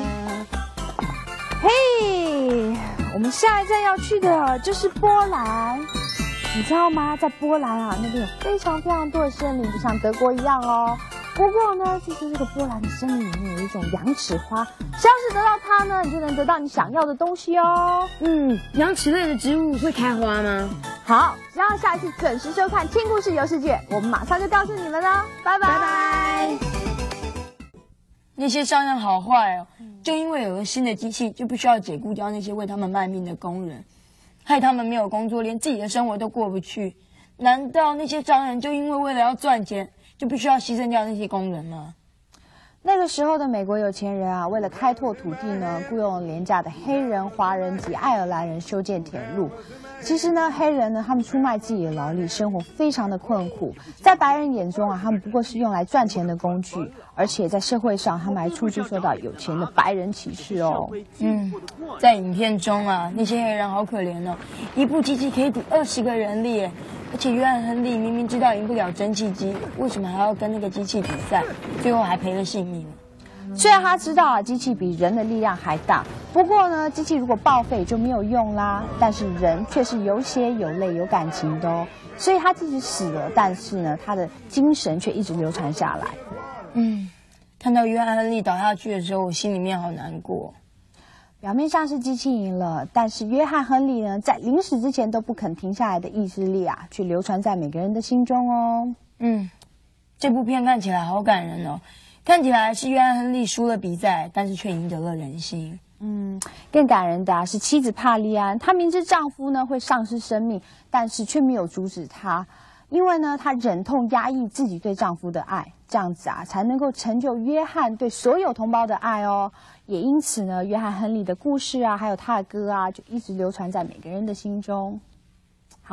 嘿，我们下一站要去的就是波兰。你知道吗？在波兰啊，那边有非常非常多的森林，就像德国一样哦。不过呢，其实这个波兰的森林里面有一种羊齿花，只要是得到它呢，你就能得到你想要的东西哦。 嗯，羊齿类的植物会开花吗？ 好，只要下一次准时收看《听故事游世界》，我们马上就告诉你们了。拜拜拜拜。 那些商人好坏哦，就因为有了新的机器，就不需要解雇掉那些为他们卖命的工人。害他们没有工作，连自己的生活都过不去。难道那些商人就因为为了要赚钱，就必须要牺牲掉那些工人吗？ 那个时候的美国有钱人啊，为了开拓土地呢，雇佣了廉价的黑人、华人及爱尔兰人修建铁路。其实呢，黑人呢，他们出卖自己的劳力，生活非常的困苦。在白人眼中啊，他们不过是用来赚钱的工具，而且在社会上，他们还处处受到有钱的白人歧视哦。 嗯，在影片中啊，那些黑人好可怜哦，一部机器可以抵二十个人力耶。而且约翰·亨利明明知道赢不了蒸汽机，为什么还要跟那个机器比赛？最后还赔了性命。 虽然他知道啊，机器比人的力量还大，不过呢，机器如果报废就没有用啦。但是人却是有血有泪有感情的哦，所以他即使死了，但是呢，他的精神却一直流传下来。 嗯，看到约翰·亨利倒下去的时候，我心里面好难过。 表面上是机器赢了，但是约翰·亨利呢，在临死之前都不肯停下来的意志力啊，却流传在每个人的心中哦。 嗯，这部片看起来好感人哦。看起来是约翰·亨利输了比赛，但是却赢得了人心。 嗯，更感人的啊是妻子帕利安，她明知丈夫呢会丧失生命，但是却没有阻止他，因为呢她忍痛压抑自己对丈夫的爱，这样子啊才能够成就约翰对所有同胞的爱哦。也因此呢，约翰·亨利的故事啊，还有他的歌啊，就一直流传在每个人的心中。好，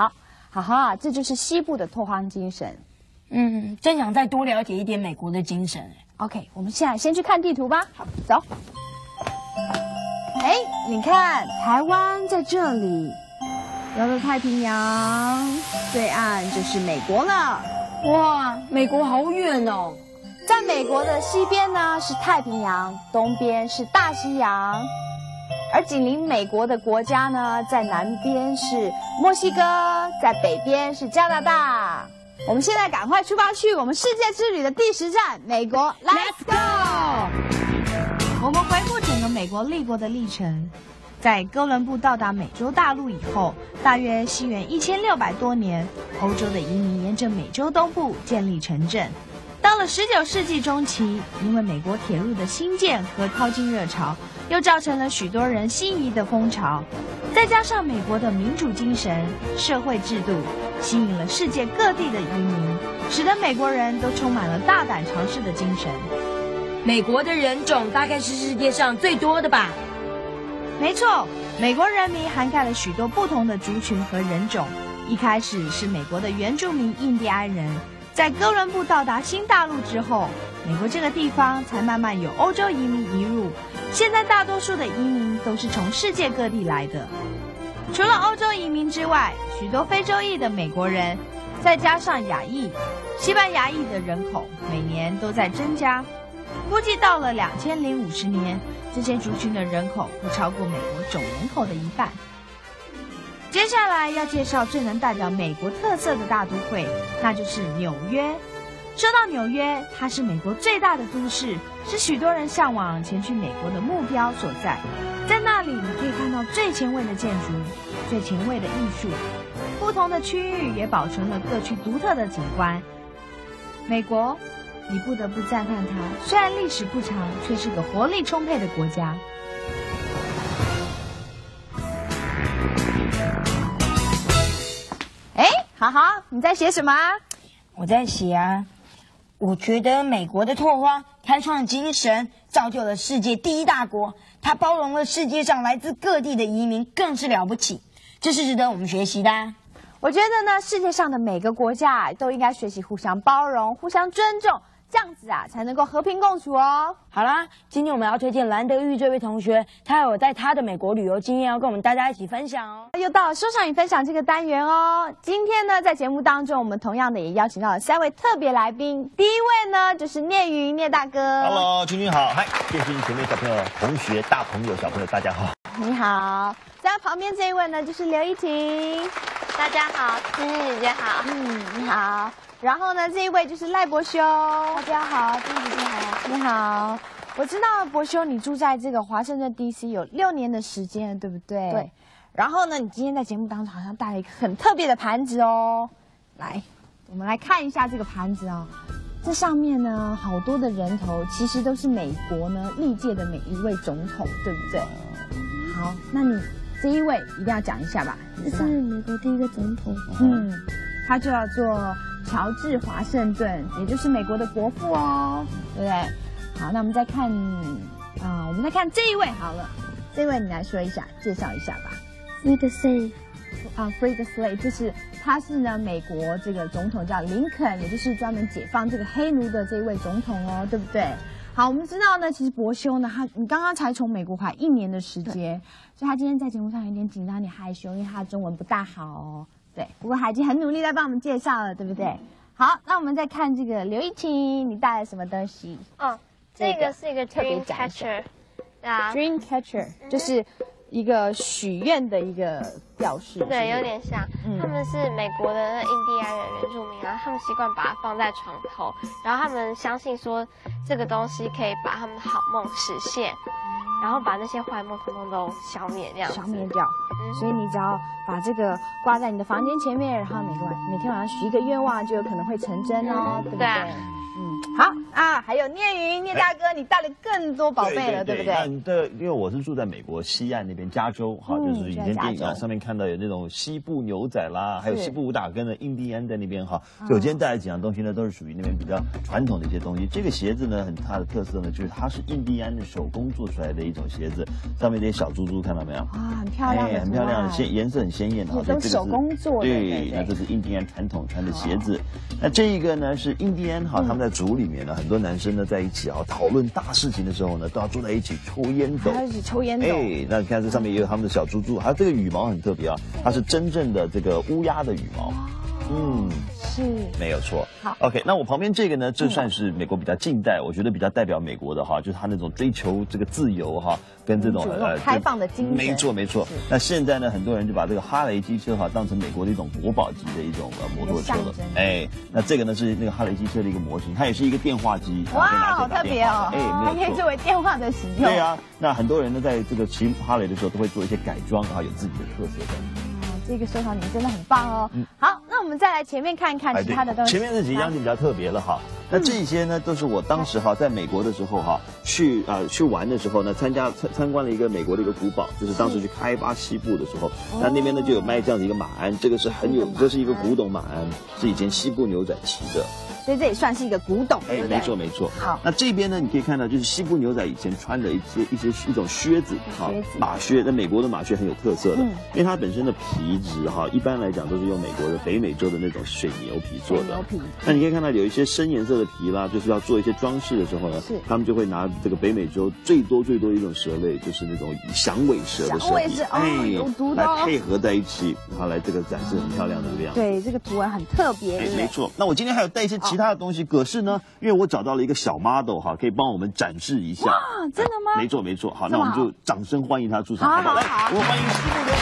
哈哈，这就是西部的拓荒精神。 嗯，真想再多了解一点美国的精神。 OK， 我们现在先去看地图吧。好，走。哎，你看，台湾在这里，绕着太平洋，对岸就是美国了。 哇，美国好远哦！ 在美国的西边呢是太平洋，东边是大西洋，而紧邻美国的国家呢，在南边是墨西哥，在北边是加拿大。我们现在赶快出发去我们世界之旅的第十站——美国 ，Let's go！ 我们回顾整个美国立国的历程，在哥伦布到达美洲大陆以后，大约西元一千六百多年，欧洲的移民沿着美洲东部建立城镇。到了十九世纪中期，因为美国铁路的兴建和淘金热潮，又造成了许多人西移的风潮。再加上美国的民主精神、社会制度，吸引了世界各地的移民，使得美国人都充满了大胆尝试的精神。 美国的人种大概是世界上最多的吧？ 没错，美国人民涵盖了许多不同的族群和人种。一开始是美国的原住民印第安人，在哥伦布到达新大陆之后，美国这个地方才慢慢有欧洲移民移入。现在大多数的移民都是从世界各地来的。除了欧洲移民之外，许多非洲裔的美国人，再加上亚裔、西班牙裔的人口，每年都在增加。估计到了两千零五十年，这些族群的人口会超过美国总人口的一半。接下来要介绍最能代表美国特色的大都会，那就是纽约。说到纽约，它是美国最大的都市，是许多人向往前去美国的目标所在。在那里，你可以看到最前卫的建筑、最前卫的艺术，不同的区域也保存了各区独特的景观。美国，你不得不赞叹它，虽然历史不长，却是个活力充沛的国家。 哎，好好，你在写什么啊？ 我在写啊。我觉得美国的拓荒开创精神造就了世界第一大国，它包容了世界上来自各地的移民，更是了不起，这是值得我们学习的啊。 我觉得呢，世界上的每个国家都应该学习互相包容、互相尊重，这样子啊才能够和平共处哦。 好啦，今天我们要推荐蓝德玉这位同学，他有在他的美国旅游经验要跟我们大家一起分享哦。 又到了说唱与分享这个单元哦。今天呢，在节目当中，我们同样的也邀请到了三位特别来宾。第一位呢，就是聂云聂大哥。 Hello， 君君好，嗨，电视机前面小朋友、同学、大朋友、小朋友，大家好。 你好。在旁边这一位呢，就是刘依婷。 大家好，君君姐姐好。 嗯，你好。然后呢，这一位就是赖伯修。 大家好，君君姐姐好。 你好。我知道伯修，你住在这个华盛顿 D C 有六年的时间，对不对？ 对。 然后呢，你今天在节目当中好像带了一个很特别的盘子哦。来，我们来看一下这个盘子哦。这上面呢，好多的人头，其实都是美国呢历届的每一位总统，对不对？好，那你这一位一定要讲一下吧。 这是美国第一个总统。 嗯，他就叫做乔治华盛顿，也就是美国的国父哦，对不对？好，那我们再看啊、呃，我们再看这一位好了，这位你来说一下，介绍一下吧。 Free the slave， 啊 ，Free the slave， 就是他是呢美国这个总统叫林肯，也就是专门解放这个黑奴的这一位总统哦，对不对？好，我们知道呢，其实伯修呢，他你刚刚才从美国回来一年的时间，所以他今天在节目上有点紧张、有点害羞，因为他的中文不大好哦。对，不过他已经很努力在帮我们介绍了，对不对？好，那我们再看这个刘依婷，你带来什么东西？ 哦，这个是一个特别 dream 讲一下 catcher， 啊 Dream Catcher 就是一个许愿的一个吊饰， 对， 是不是有点像。 嗯他们是美国的那印第安人原住民啊，他们习惯把它放在床头，然后他们相信说这个东西可以把他们的好梦实现，然后把那些坏梦统统都消灭，这样子消灭掉。 嗯所以你只要把这个挂在你的房间前面，然后每个晚每天晚上许一个愿望，就有可能会成真哦，对不对？ 对啊嗯， 好啊，还有聂云聂大哥，你带了更多宝贝了，对不对？ 那这因为我是住在美国西岸那边，加州哈，就是以前电影啊上面看到有那种西部牛仔啦，还有西部武打跟的印第安在那边哈。所以我今天带来几样东西呢，都是属于那边比较传统的一些东西。这个鞋子呢，很它的特色呢，就是它是印第安的手工做出来的一种鞋子，上面这些小珠珠看到没有？ 啊，很漂亮， 很漂亮，鲜颜色很鲜艳哈。 都是手工做的。 对，那这是印第安传统穿的鞋子。那这一个呢是印第安哈，他们在族里面呢，很多男生呢在一起啊讨论大事情的时候呢，都要坐在一起抽烟斗， 还要一起抽烟斗。 哎，那你看这上面也有他们的小珠珠，还有这个羽毛很特别啊，它是真正的这个乌鸦的羽毛。嗯， 是没有错。 好 ，OK， 那我旁边这个呢，这算是美国比较近代，我觉得比较代表美国的哈，就是他那种追求这个自由哈，跟这种呃开放的精神。 没错没错。那现在呢，很多人就把这个哈雷机车哈当成美国的一种国宝级的一种呃摩托车了。哎，那这个呢是那个哈雷机车的一个模型，它也是一个电话机。 哇，好特别哦！ 哎， 还可以作为电话的使用。 对啊，那很多人呢在这个骑哈雷的时候都会做一些改装啊，有自己的特色的。 这个收藏品真的很棒哦。嗯、好，那我们再来前面看一看其他的东西。 前面这几样就比较特别了哈。那这些呢，都是我当时哈在美国的时候哈去啊、呃、去玩的时候呢，参加参参观了一个美国的一个古堡，就是当时去开发西部的时候，那那边呢就有卖这样的一个马鞍，这个是很有，这是一个古董马鞍，是以前西部牛仔骑的。 所以这也算是一个古董， 哎，没错没错。 好， 那这边呢，你可以看到就是西部牛仔以前穿的一些一些一种靴子，哈，马靴。那美国的马靴很有特色的，因为它本身的皮质哈，一般来讲都是用美国的北美洲的那种水牛皮做的。牛皮。那你可以看到有一些深颜色的皮啦，就是要做一些装饰的时候呢，他们就会拿这个北美洲最多最多一种蛇类，就是那种响尾蛇的蛇皮， 哎，有毒的， 来配合在一起，然后来这个展示很漂亮的这个样子。 对，这个图案很特别。 哎，没错。那我今天还有带一些其他的东西，可是呢，因为我找到了一个小 model 哈，可以帮我们展示一下。 哇，真的吗？ 没错没错。好，那我们就掌声欢迎他出场。 好好好， 来，我们欢迎西部牛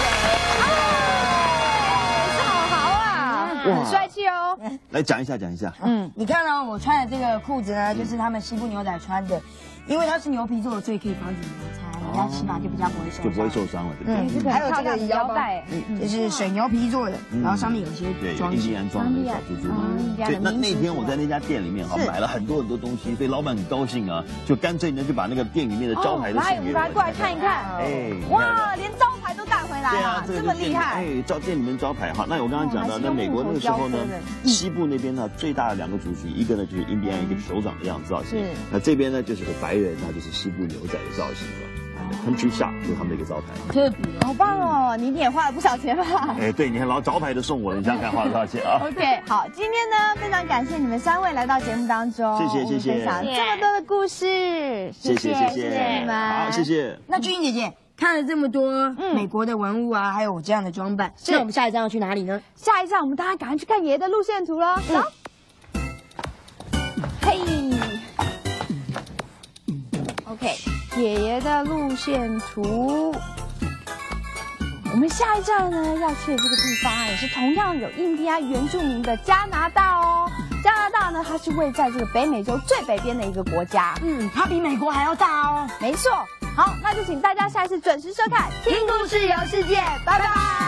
仔。好好啊，很帅气哦。 来讲一下讲一下。 嗯，你看到我穿的这个裤子呢，就是他们西部牛仔穿的，因为它是牛皮做的，所以可以防止摩擦。人家骑马就比较不会受伤， 就不会受伤了，对不对？嗯，还有这个腰带， 嗯， 就是水牛皮做的，然后上面有一些装饰，印第安装的小珠珠。对，那那天我在那家店里面哈买了很多很多东西，所以老板很高兴啊，就干脆呢就把那个店里面的招牌都送给我。 来，过来看一看。哎，哇，连招牌都带回来了，这么厉害！ 哎，招店里面招牌哈。那我刚刚讲到，那美国那个时候呢，西部那边呢最大的两个族群，一个呢就是印第安，一个酋长的样子造型。那这边呢就是个白人，那就是西部牛仔的造型了。Country Shop 就是他们的一个招牌， 特别好棒哦！你也花了不少钱吧？ 哎，对，你看，然后招牌都送我了，你想想看花了多少钱啊 ？OK， 好，今天呢非常感谢你们三位来到节目当中， 谢谢谢谢， 分享这么多的故事， 谢谢谢谢你们， 好，谢谢。 那君姐姐看了这么多美国的文物啊，还有我这样的装扮，那我们下一站要去哪里呢？ 下一站我们当然赶快去看爷爷的路线图了，走。嘿 ，OK。爷爷的路线图，我们下一站呢要去的这个地方也是同样有印第安原住民的加拿大哦。加拿大呢，它是位在这个北美洲最北边的一个国家， 嗯，它比美国还要大哦。 没错，好，那就请大家下一次准时收看《听故事游世界》，拜拜。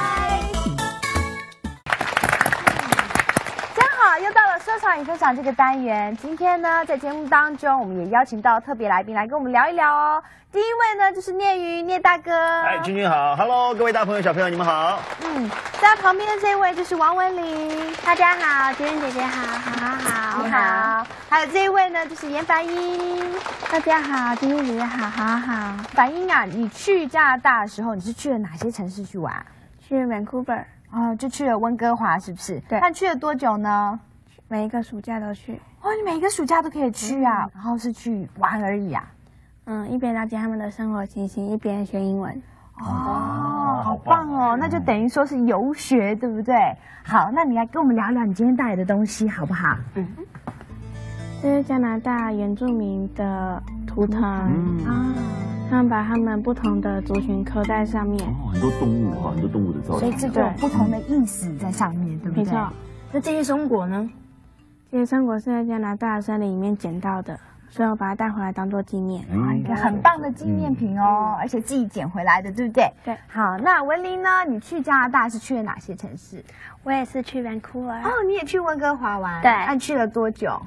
又到了收藏与分享这个单元，今天呢，在节目当中，我们也邀请到特别来宾来跟我们聊一聊哦。第一位呢，就是聂云聂大哥。 哎，君君好 ，Hello， 各位大朋友小朋友，你们好。 嗯，在旁边的这位就是王文玲， 大家好，君君姐姐好，好好好， 你好。还有这一位呢，就是严凡英， 大家好，君君姐姐好，好好。 凡英啊，你去加拿大的时候，你是去了哪些城市去玩？ 去 Vancouver。 哦，就去了温哥华，是不是？ 对。 那去了多久呢？ 每一个暑假都去。 哦，你每一个暑假都可以去啊，嗯、然后是去玩而已啊。 嗯，一边了解他们的生活情形，一边学英文。 哦，好棒哦！那就等于说是游学，对不对？好，那你来跟我们聊聊你今天带来的东西，好不好？嗯。 这是加拿大原住民的图腾啊。他们把他们不同的族群刻在上面， 哦，很多动物哈，很多动物的造型， 所以这就有不同的意思在上面，对不对？ 没错。 那这些松果呢？ 这些松果是在加拿大的森林里面捡到的，所以我把它带回来当做纪念， 嗯、一个很棒的纪念品哦，嗯、而且自己捡回来的，对不对？ 对。 好，那文玲呢？你去加拿大是去了哪些城市？ 我也是去 Vancouver。 哦，你也去温哥华玩？ 对。 那去了多久？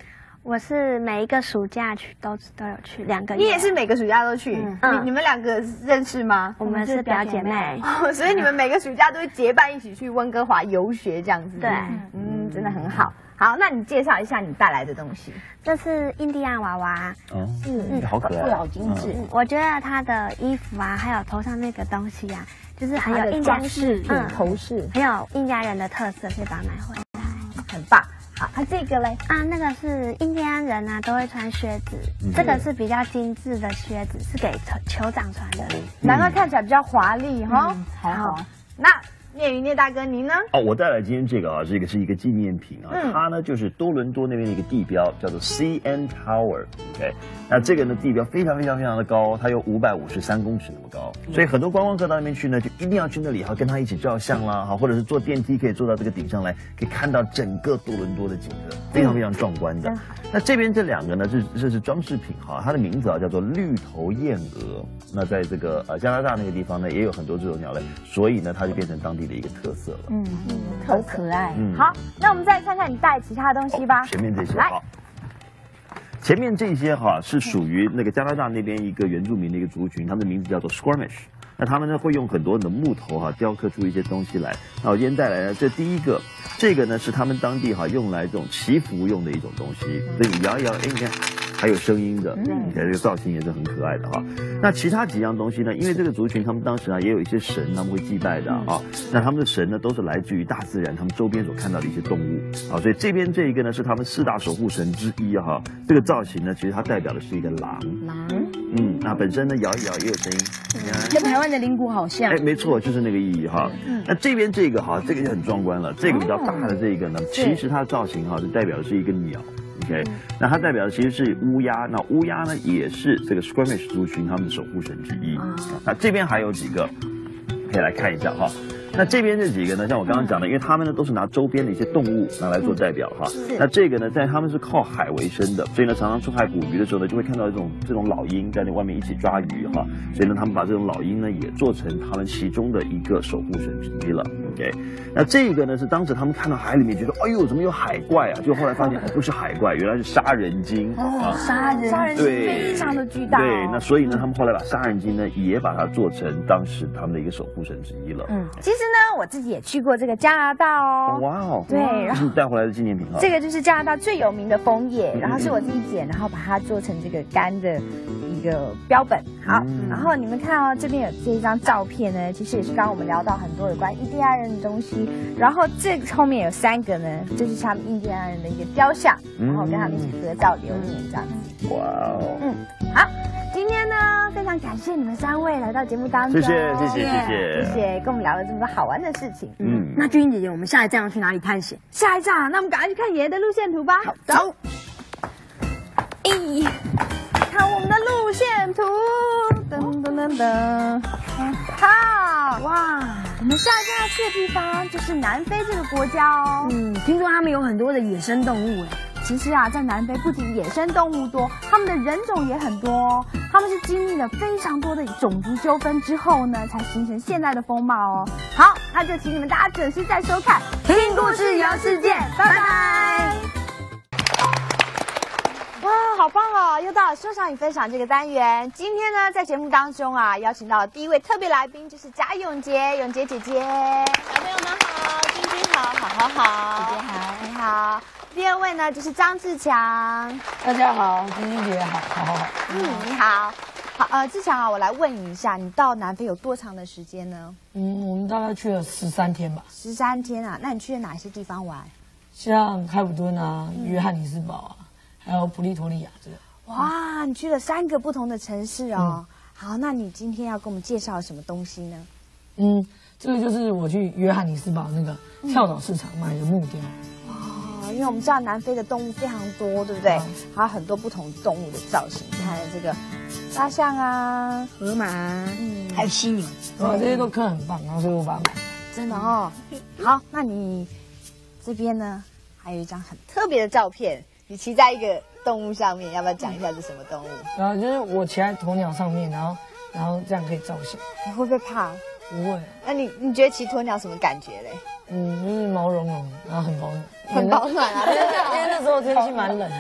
我是每一个暑假去都都有去两个月。 你也是每个暑假都去？ 嗯， 你你们两个认识吗？ 我们是表姐妹， 哦，所以你们每个暑假都会结伴一起去温哥华游学这样子。 对， 嗯，真的很好。好，那你介绍一下你带来的东西。 这是印第安娃娃， 哦， 嗯， 好可爱， 好精致。 我觉得它的衣服啊，还有头上那个东西啊，就是很有印装第饰品、头饰， 很有印第安人的特色，所以把它买回来， 很棒。好，它这个嘞啊，那个是印第安人啊，都会穿靴子， 嗯、 这个是比较精致的靴子，是给酋长穿的， 难怪看起来比较华丽哈。 嗯、 好，那聂云聂大哥您呢？ 哦，我带来今天这个啊，这个是一个纪念品啊，嗯、它呢就是多伦多那边的一个地标，叫做 C N Tower。OK， 那这个呢地标非常非常非常的高，它有五百五十三公尺那么高，所以很多观光客到那边去呢，就一定要去那里哈，跟他一起照相啦，哈，或者是坐电梯可以坐到这个顶上来，可以看到整个多伦多的景色，非常非常壮观的。嗯、那这边这两个呢，这这是装饰品哈，它的名字啊叫做绿头燕鹅。那在这个呃加拿大那个地方呢，也有很多这种鸟类，所以呢它就变成当地的一个特色了。 嗯，好可爱。嗯，好，那我们再看看你带其他的东西吧。 哦、前面这些来。 好。前面这些哈是属于那个加拿大那边一个原住民的一个族群，他们的名字叫做 Squamish。那他们呢会用很多的木头哈雕刻出一些东西来。那我今天带来的这第一个，这个呢是他们当地哈用来这种祈福用的一种东西，所以你摇一摇，哎，你看还有声音的，嗯，这个造型也是很可爱的哈。那其他几样东西呢，因为这个族群他们当时啊也有一些神他们会祭拜的啊，那他们的神呢都是来自于大自然，他们周边所看到的一些动物啊，所以这边这一个呢是他们四大守护神之一哈。这个造型呢，其实它代表的是一个狼， 狼， 嗯，那本身呢摇一摇也有声音， 跟台湾的铃鼓好像， 哎，没错，就是那个意义哈。那这边这个哈，这个就很壮观了，这个比较大的这个呢，其实它的造型哈是代表的是一个鸟。OK， 那它代表的其实是乌鸦，那乌鸦呢也是这个 Squamish 族群他们的守护神之一。那这边还有几个，可以来看一下哈。那这边这几个呢，像我刚刚讲的，因为他们呢都是拿周边的一些动物拿来做代表哈。那这个呢，在他们是靠海为生的，所以呢常常出海捕鱼的时候呢，就会看到这种这种老鹰在那外面一起抓鱼哈。所以呢，他们把这种老鹰呢也做成他们其中的一个守护神之一了。OK， 那这个呢是当时他们看到海里面觉得，哎呦，怎么有海怪啊？就后来发现不是海怪，原来是杀人鲸啊。 杀人杀人鲸非常的巨大。 对，那所以呢，他们后来把杀人鲸呢也把它做成当时他们的一个守护神之一了。 嗯，其实呢，我自己也去过这个加拿大哦。 哇哦， 对，然后你带回来的纪念品啊。 这个就是加拿大最有名的枫叶，然后是我自己剪，然后把它做成这个干的一个标本。好，嗯、然后你们看哦，这边有这一张照片呢，其实也是刚刚我们聊到很多有关印第安人的东西。然后这后面有三个呢，这是他们印第安人的一个雕像，然后跟他们一起合照留念这样子。 哇哦， 嗯，好。今天呢，非常感谢你们三位来到节目当中， 谢谢谢谢谢谢谢谢，跟我们聊了这么多好玩的事情。 嗯，那君英姐姐，我们下一站要去哪里探险？ 下一站，那我们赶快去看爷爷的路线图吧。好，走。咦，看我们的路线图，噔噔噔噔，好，哇，我们下一站要去的地方就是南非这个国家哦。 嗯，听说他们有很多的野生动物哎。 其实啊，在南非不仅野生动物多，他们的人种也很多哦。他们是经历了非常多的种族纠纷之后呢，才形成现在的风貌哦。好，那就请你们大家准时再收看《听故事游世界》，拜拜。哇，好棒哦！又到了说赏与分享这个单元。今天呢，在节目当中啊，邀请到的第一位特别来宾就是贾永杰，永杰姐姐。 小朋友们好，君君好，好好好， 姐姐好，你好。第二位呢，就是张志强。 大家好，君君姐好，好好好。 嗯，你好。好，呃，志强啊，我来问你一下，你到南非有多长的时间呢？ 嗯，我们大概去了十三天吧。 十三天啊，那你去了哪些地方玩？ 像开普敦啊、嗯、约翰尼斯堡啊，还有普利托利亚这个。 哇，你去了三个不同的城市哦。嗯、好，那你今天要给我们介绍什么东西呢？ 嗯，这个就是我去约翰尼斯堡那个跳蚤市场买的木雕。 哦，因为我们知道南非的动物非常多，对不对？嗯、还有很多不同动物的造型，你看这个大象啊、 河马，嗯，还有犀牛， 哇，这些都刻很棒，然后所以我把它买。 真的哦。好，那你这边呢，还有一张很特别的照片，你骑在一个动物上面，要不要讲一下是什么动物？ 然后就是我骑在鸵鸟上面，然后然后这样可以照相。 你会不会怕？ 不会。 那你你觉得骑鸵鸟什么感觉嘞？ 嗯，就是毛茸茸，然后很保暖， 很保暖啊！ 因为那时候天气蛮冷的。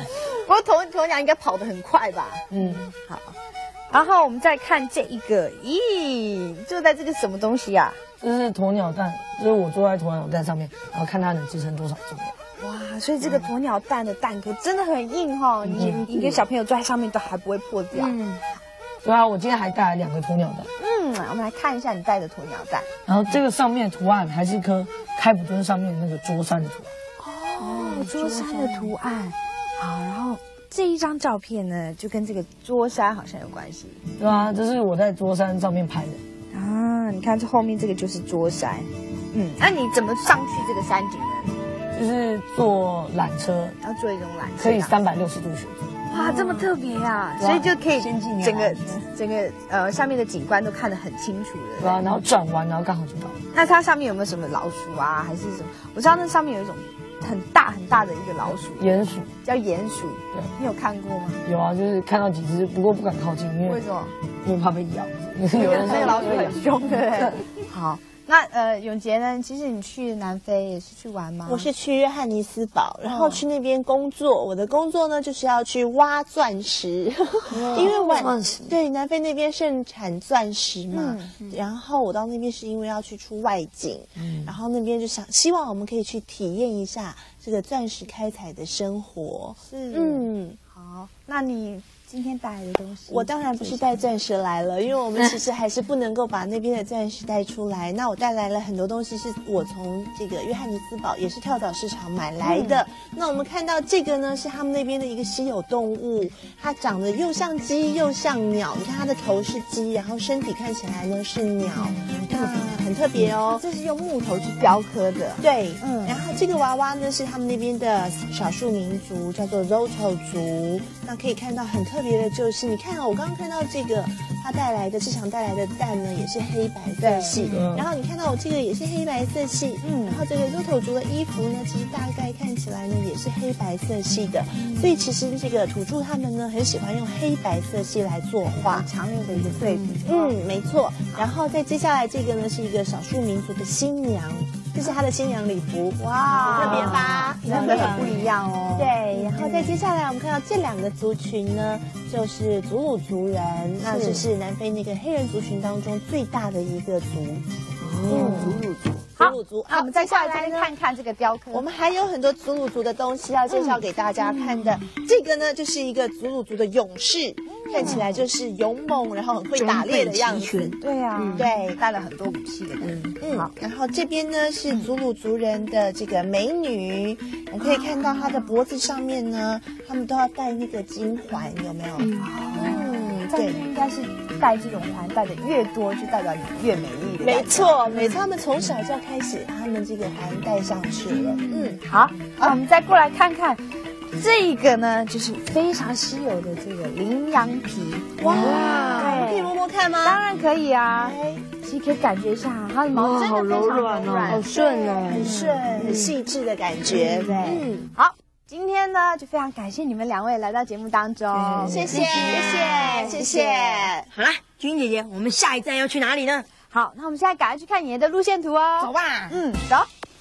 不过鸵鸵鸟应该跑得很快吧？ 嗯， 好。然后我们再看这一个，咦，就在这个什么东西啊？ 这是鸵鸟蛋，就是我坐在鸵鸟蛋上面，然后看它能支撑多少重量。 哇，所以这个鸵鸟蛋的蛋壳真的很硬哈、哦，你你跟小朋友坐在上面都还不会破掉。嗯， 对啊，我今天还带来两个鸵鸟蛋。 嗯，我们来看一下你带的鸵鸟蛋。 然后这个上面的图案还是一颗开普敦上面那个桌山的图案。 哦，桌山的图案。好，然后这一张照片呢，就跟这个桌山好像有关系。 对啊，这是我在桌山上面拍的。 啊，你看这后面这个就是桌山。嗯，那你怎么上去这个山顶呢？ 就是坐缆车， 要坐一种缆车， 可以三百六十度旋转。 哇，这么特别啊！所以就可以整个整个呃下面的景观都看得很清楚了。 对啊，然后转弯，然后刚好就到。 那它上面有没有什么老鼠啊，还是什么？我知道那上面有一种很大很大的一个老鼠， 鼹鼠， 叫鼹鼠。 对， 你有看过吗？ 有啊，就是看到几只，不过不敢靠近，因为为什么？ 因为怕被咬。 有人那个老鼠很凶，对不对？好。那呃，永杰呢？其实你去南非也是去玩吗？ 我是去约翰尼斯堡，然后去那边工作。我的工作呢，就是要去挖钻石，因为晚对南非那边盛产钻石嘛。嗯、然后我到那边是因为要去出外景，嗯、然后那边就想希望我们可以去体验一下这个钻石开采的生活。是，嗯， 好，那你。今天带来的东西， 我当然不是带钻石来了，因为我们其实还是不能够把那边的钻石带出来。那我带来了很多东西，是我从这个约翰尼斯堡，也是跳蚤市场买来的。嗯、那我们看到这个呢，是他们那边的一个稀有动物，它长得又像鸡又像鸟。你看它的头是鸡，然后身体看起来呢是鸟，那很特别哦。 这是用木头去雕刻的， 对，嗯。然后这个娃娃呢是他们那边的少数民族，叫做 Zoto 族。那可以看到很特别的就是，你看啊、哦，我刚刚看到这个它带来的市场带来的蛋呢，也是黑白色系。然后你看到我这个也是黑白色系，嗯。然后这个Zoto族的衣服呢，其实大概看起来呢也是黑白色系的。所以其实这个土著他们呢很喜欢用黑白色系来作画， 强烈的一个对比。 嗯，没错。然后再接下来这个呢是一个少数民族的新娘。这是她的新娘礼服，哇，很特别吧？ 真的很不一样哦。 对，然后再接下来我们看到这两个族群呢，就是祖鲁族人，那就是南非那个黑人族群当中最大的一个族。 嗯，祖鲁族。 祖鲁族， 好，我们再下来看看这个雕刻。 我们还有很多祖鲁族的东西要介绍给大家看的。这个呢，就是一个祖鲁族的勇士，看起来就是勇猛，然后很会打猎的样子。 对啊，对，带了很多武器的。嗯嗯。然后这边呢是祖鲁族人的这个美女，我们可以看到她的脖子上面呢，他们都要戴那个金环，有没有？ 嗯，对，应该是戴这种环戴的越多，就代表你越美丽的。 没错，没错，他们从小就要开始，他们这个环戴上去了。嗯， 好，那我们再过来看看。这个呢，就是非常稀有的这个羚羊皮。 哇，对，可以摸摸看吗？ 当然可以啊。其实可以感觉一下，它的毛真的非常柔软， 好顺哦， 很顺，很细致的感觉。对， 嗯，好，今天呢就非常感谢你们两位来到节目当中， 谢谢，谢谢，谢谢。 好啦，君姐姐，我们下一站要去哪里呢？ 好，那我们现在赶快去看你的路线图哦。 走吧， 嗯，走。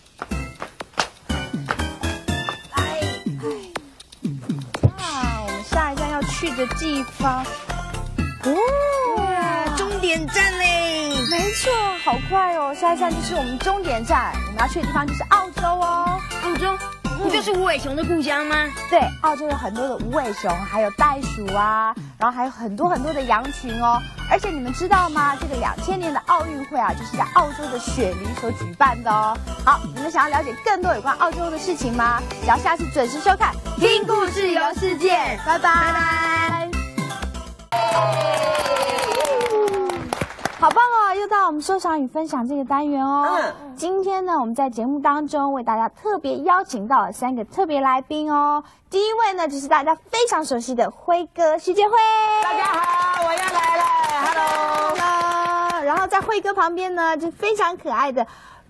下一站要去的地方， 哇，终点站嘞！ 没错，好快哦！下一站就是我们终点站，我们要去的地方就是澳洲哦。 澳洲不就是无尾熊的故乡吗？ 对，澳洲有很多的无尾熊，还有袋鼠啊，然后还有很多很多的羊群哦。而且你们知道吗？这个两千年的奥运会啊，就是在澳洲的雪梨所举办的哦。好，你们想要了解更多有关澳洲的事情吗？只要下次准时收看《听故事游世界》，拜拜拜拜。好棒哦！又到我们收藏与分享这个单元哦。嗯，今天呢，我们在节目当中为大家特别邀请到了三个特别来宾哦。第一位呢，就是大家非常熟悉的辉哥徐杰辉。 大家好，我又来了 ，Hello。 然后在辉哥旁边呢，就非常可爱的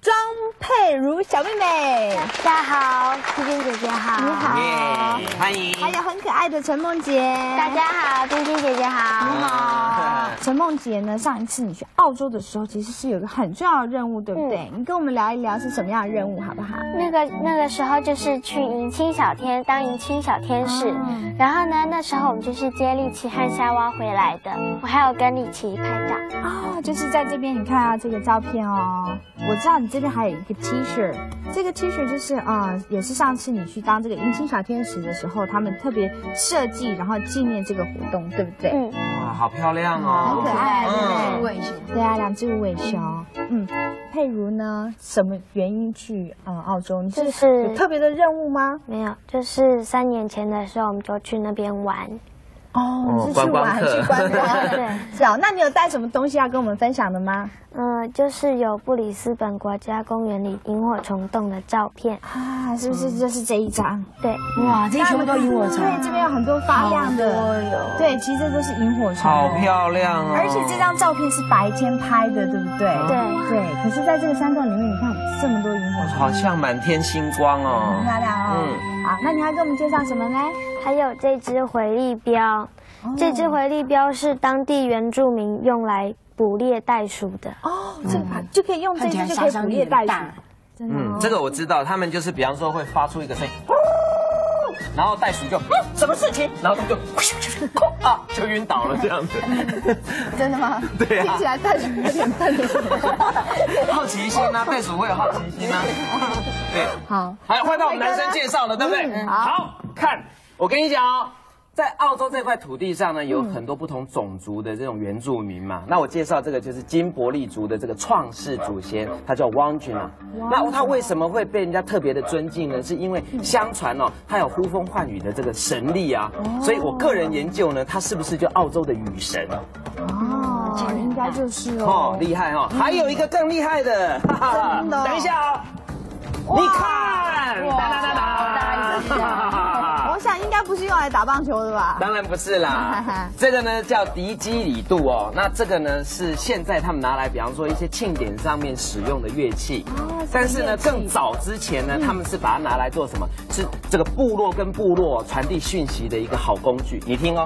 庄佩如小妹妹。 大家好，晶晶姐姐好。 你好， 欢迎。 还有很可爱的陈梦洁。 大家好，晶晶姐姐好。 你好，陈梦洁呢？上一次你去澳洲的时候，其实是有个很重要的任务，对不对？嗯、你跟我们聊一聊是什么样的任务，好不好？ 那个那个时候就是去迎亲小天当迎亲小天使，嗯、然后呢，那时候我们就是接力奇和夏娃回来的，我还有跟李琦拍照。 哦，就是在这边，你看啊，这个照片哦，我知道你这边还有一个 T 恤，这个 T 恤就是啊、呃，也是上次你去当这个迎亲小天使的时候，他们特别设计，然后纪念这个活动，对不对？嗯。 哇，好漂亮哦， 很可爱， 嗯，无尾熊。 对啊，两只无尾熊。嗯，佩如呢？什么原因去呃澳洲？你是有特别的任务吗？ 没有，就是三年前的时候，我们就去那边玩。 哦，你是去玩去观光？对，是哦。那你有带什么东西要跟我们分享的吗？ 嗯，就是有布里斯本国家公园里萤火虫洞的照片啊，是不是就是这一张？ 对， 哇，这全部都萤火虫。 对，这边有很多发亮的，对，其实这都是萤火虫， 好漂亮哦。 而且这张照片是白天拍的，对不对？ 对对。可是在这个山洞里面，你看这么多萤火虫， 好像满天星光哦， 很漂亮哦。嗯，好，那你还给我们介绍什么呢？ 还有这只回力镖。这只回力镖是当地原住民用来捕猎袋鼠的哦，这个就可以用这只就可以捕猎袋鼠。 嗯，这个我知道，他们就是比方说会发出一个声音，然后袋鼠就什么事情，然后他就啊就晕倒了这样子。 真的吗？ 对啊， 听起来袋鼠有点笨。 好奇心啊，袋鼠会有好奇心啊。对， 好， 还换到我们男生介绍了，对不对？好，看我跟你讲哦。在澳洲这块土地上呢，有很多不同种族的这种原住民嘛。那我介绍这个就是金伯利族的这个创世祖先，他叫 Wanguna。那他为什么会被人家特别的尊敬呢？是因为相传哦，他有呼风唤雨的这个神力啊。所以我个人研究呢，他是不是就澳洲的雨神？ 哦，应该就是哦。 哦，厉害哦！还有一个更厉害的，哈哈，等一下哦，你看，哒哒哒哒。 我想应该不是用来打棒球的吧？ 当然不是啦，这个呢叫迪基里杜哦。那这个呢是现在他们拿来，比方说一些庆典上面使用的乐器。哦，但是呢更早之前呢，他们是把它拿来做什么？是这个部落跟部落传递讯息的一个好工具。你听哦。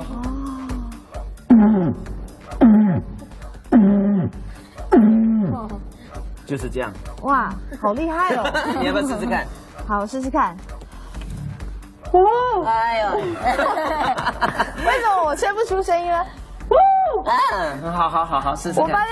哦。就是这样。 哇，好厉害哦！ 你要不要试试看？ 好，我试试看。 哦，哎呦， 为什么我吹不出声音呢？ 嗯，好好好好，试试看。 我发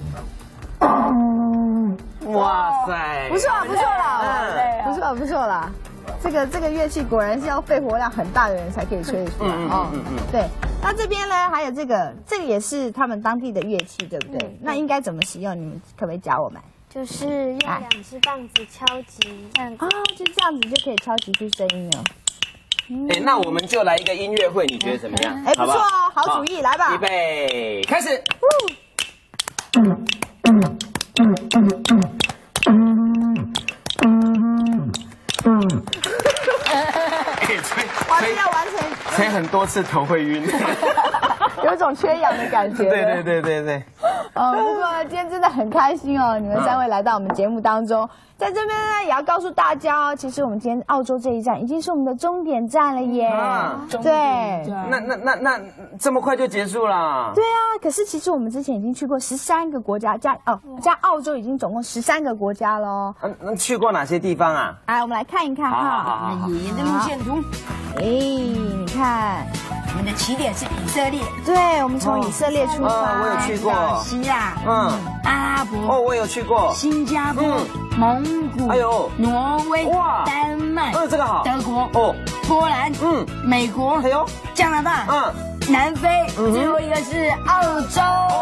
现，哇塞， 不错不错啦，不错不错啦。这个这个乐器果然是要肺活量很大的人才可以吹得出来哦。嗯嗯嗯，对。那这边呢，还有这个，这个也是他们当地的乐器，对不对？那应该怎么使用？你们可不可以教我们？ 就是用两只棒子敲击，这样子。 哦，就这样子就可以敲击出声音了。 哎，那我们就来一个音乐会，你觉得怎么样？ 哎，不错哦，好主意，来吧。 预备，开始。 哇，这要完成吹很多次头会晕， 有一种缺氧的感觉。 对对对对对。 嗯，不过今天真的很开心哦，你们三位来到我们节目当中。在这边呢，也要告诉大家哦，其实我们今天澳洲这一站已经是我们的终点站了耶。啊，对。 那那那那这么快就结束了？ 对啊，可是其实我们之前已经去过十三个国家，加哦加澳洲已经总共十三个国家喽。 嗯，那去过哪些地方啊？ 来，我们来看一看哈。 好好好。 爷爷的路线图。 哎，你看， 我们的起点是以色列。 对，我们从以色列出发。 哦，我有去过。 希腊。 嗯。 阿拉伯。 哦，我有去过。 新加坡。蒙古。 哎呦。 挪威。哇。丹麦。 嗯，这个好。 德国。 哦。 波兰。 嗯。 美国。 哎呦。 加拿大。 嗯。 南非。最后一个是澳洲。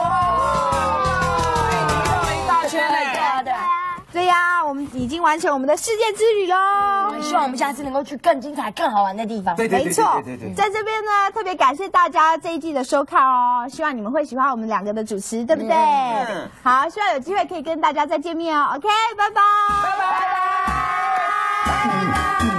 绕了一大圈嘞。 对呀，我们已经完成我们的世界之旅喽。 希望我们下次能够去更精彩、更好玩的地方。 对对对， 没错。在这边呢，特别感谢大家这一季的收看哦。希望你们会喜欢我们两个的主持，对不对？嗯。好，希望有机会可以跟大家再见面哦。OK， 拜拜。 拜拜。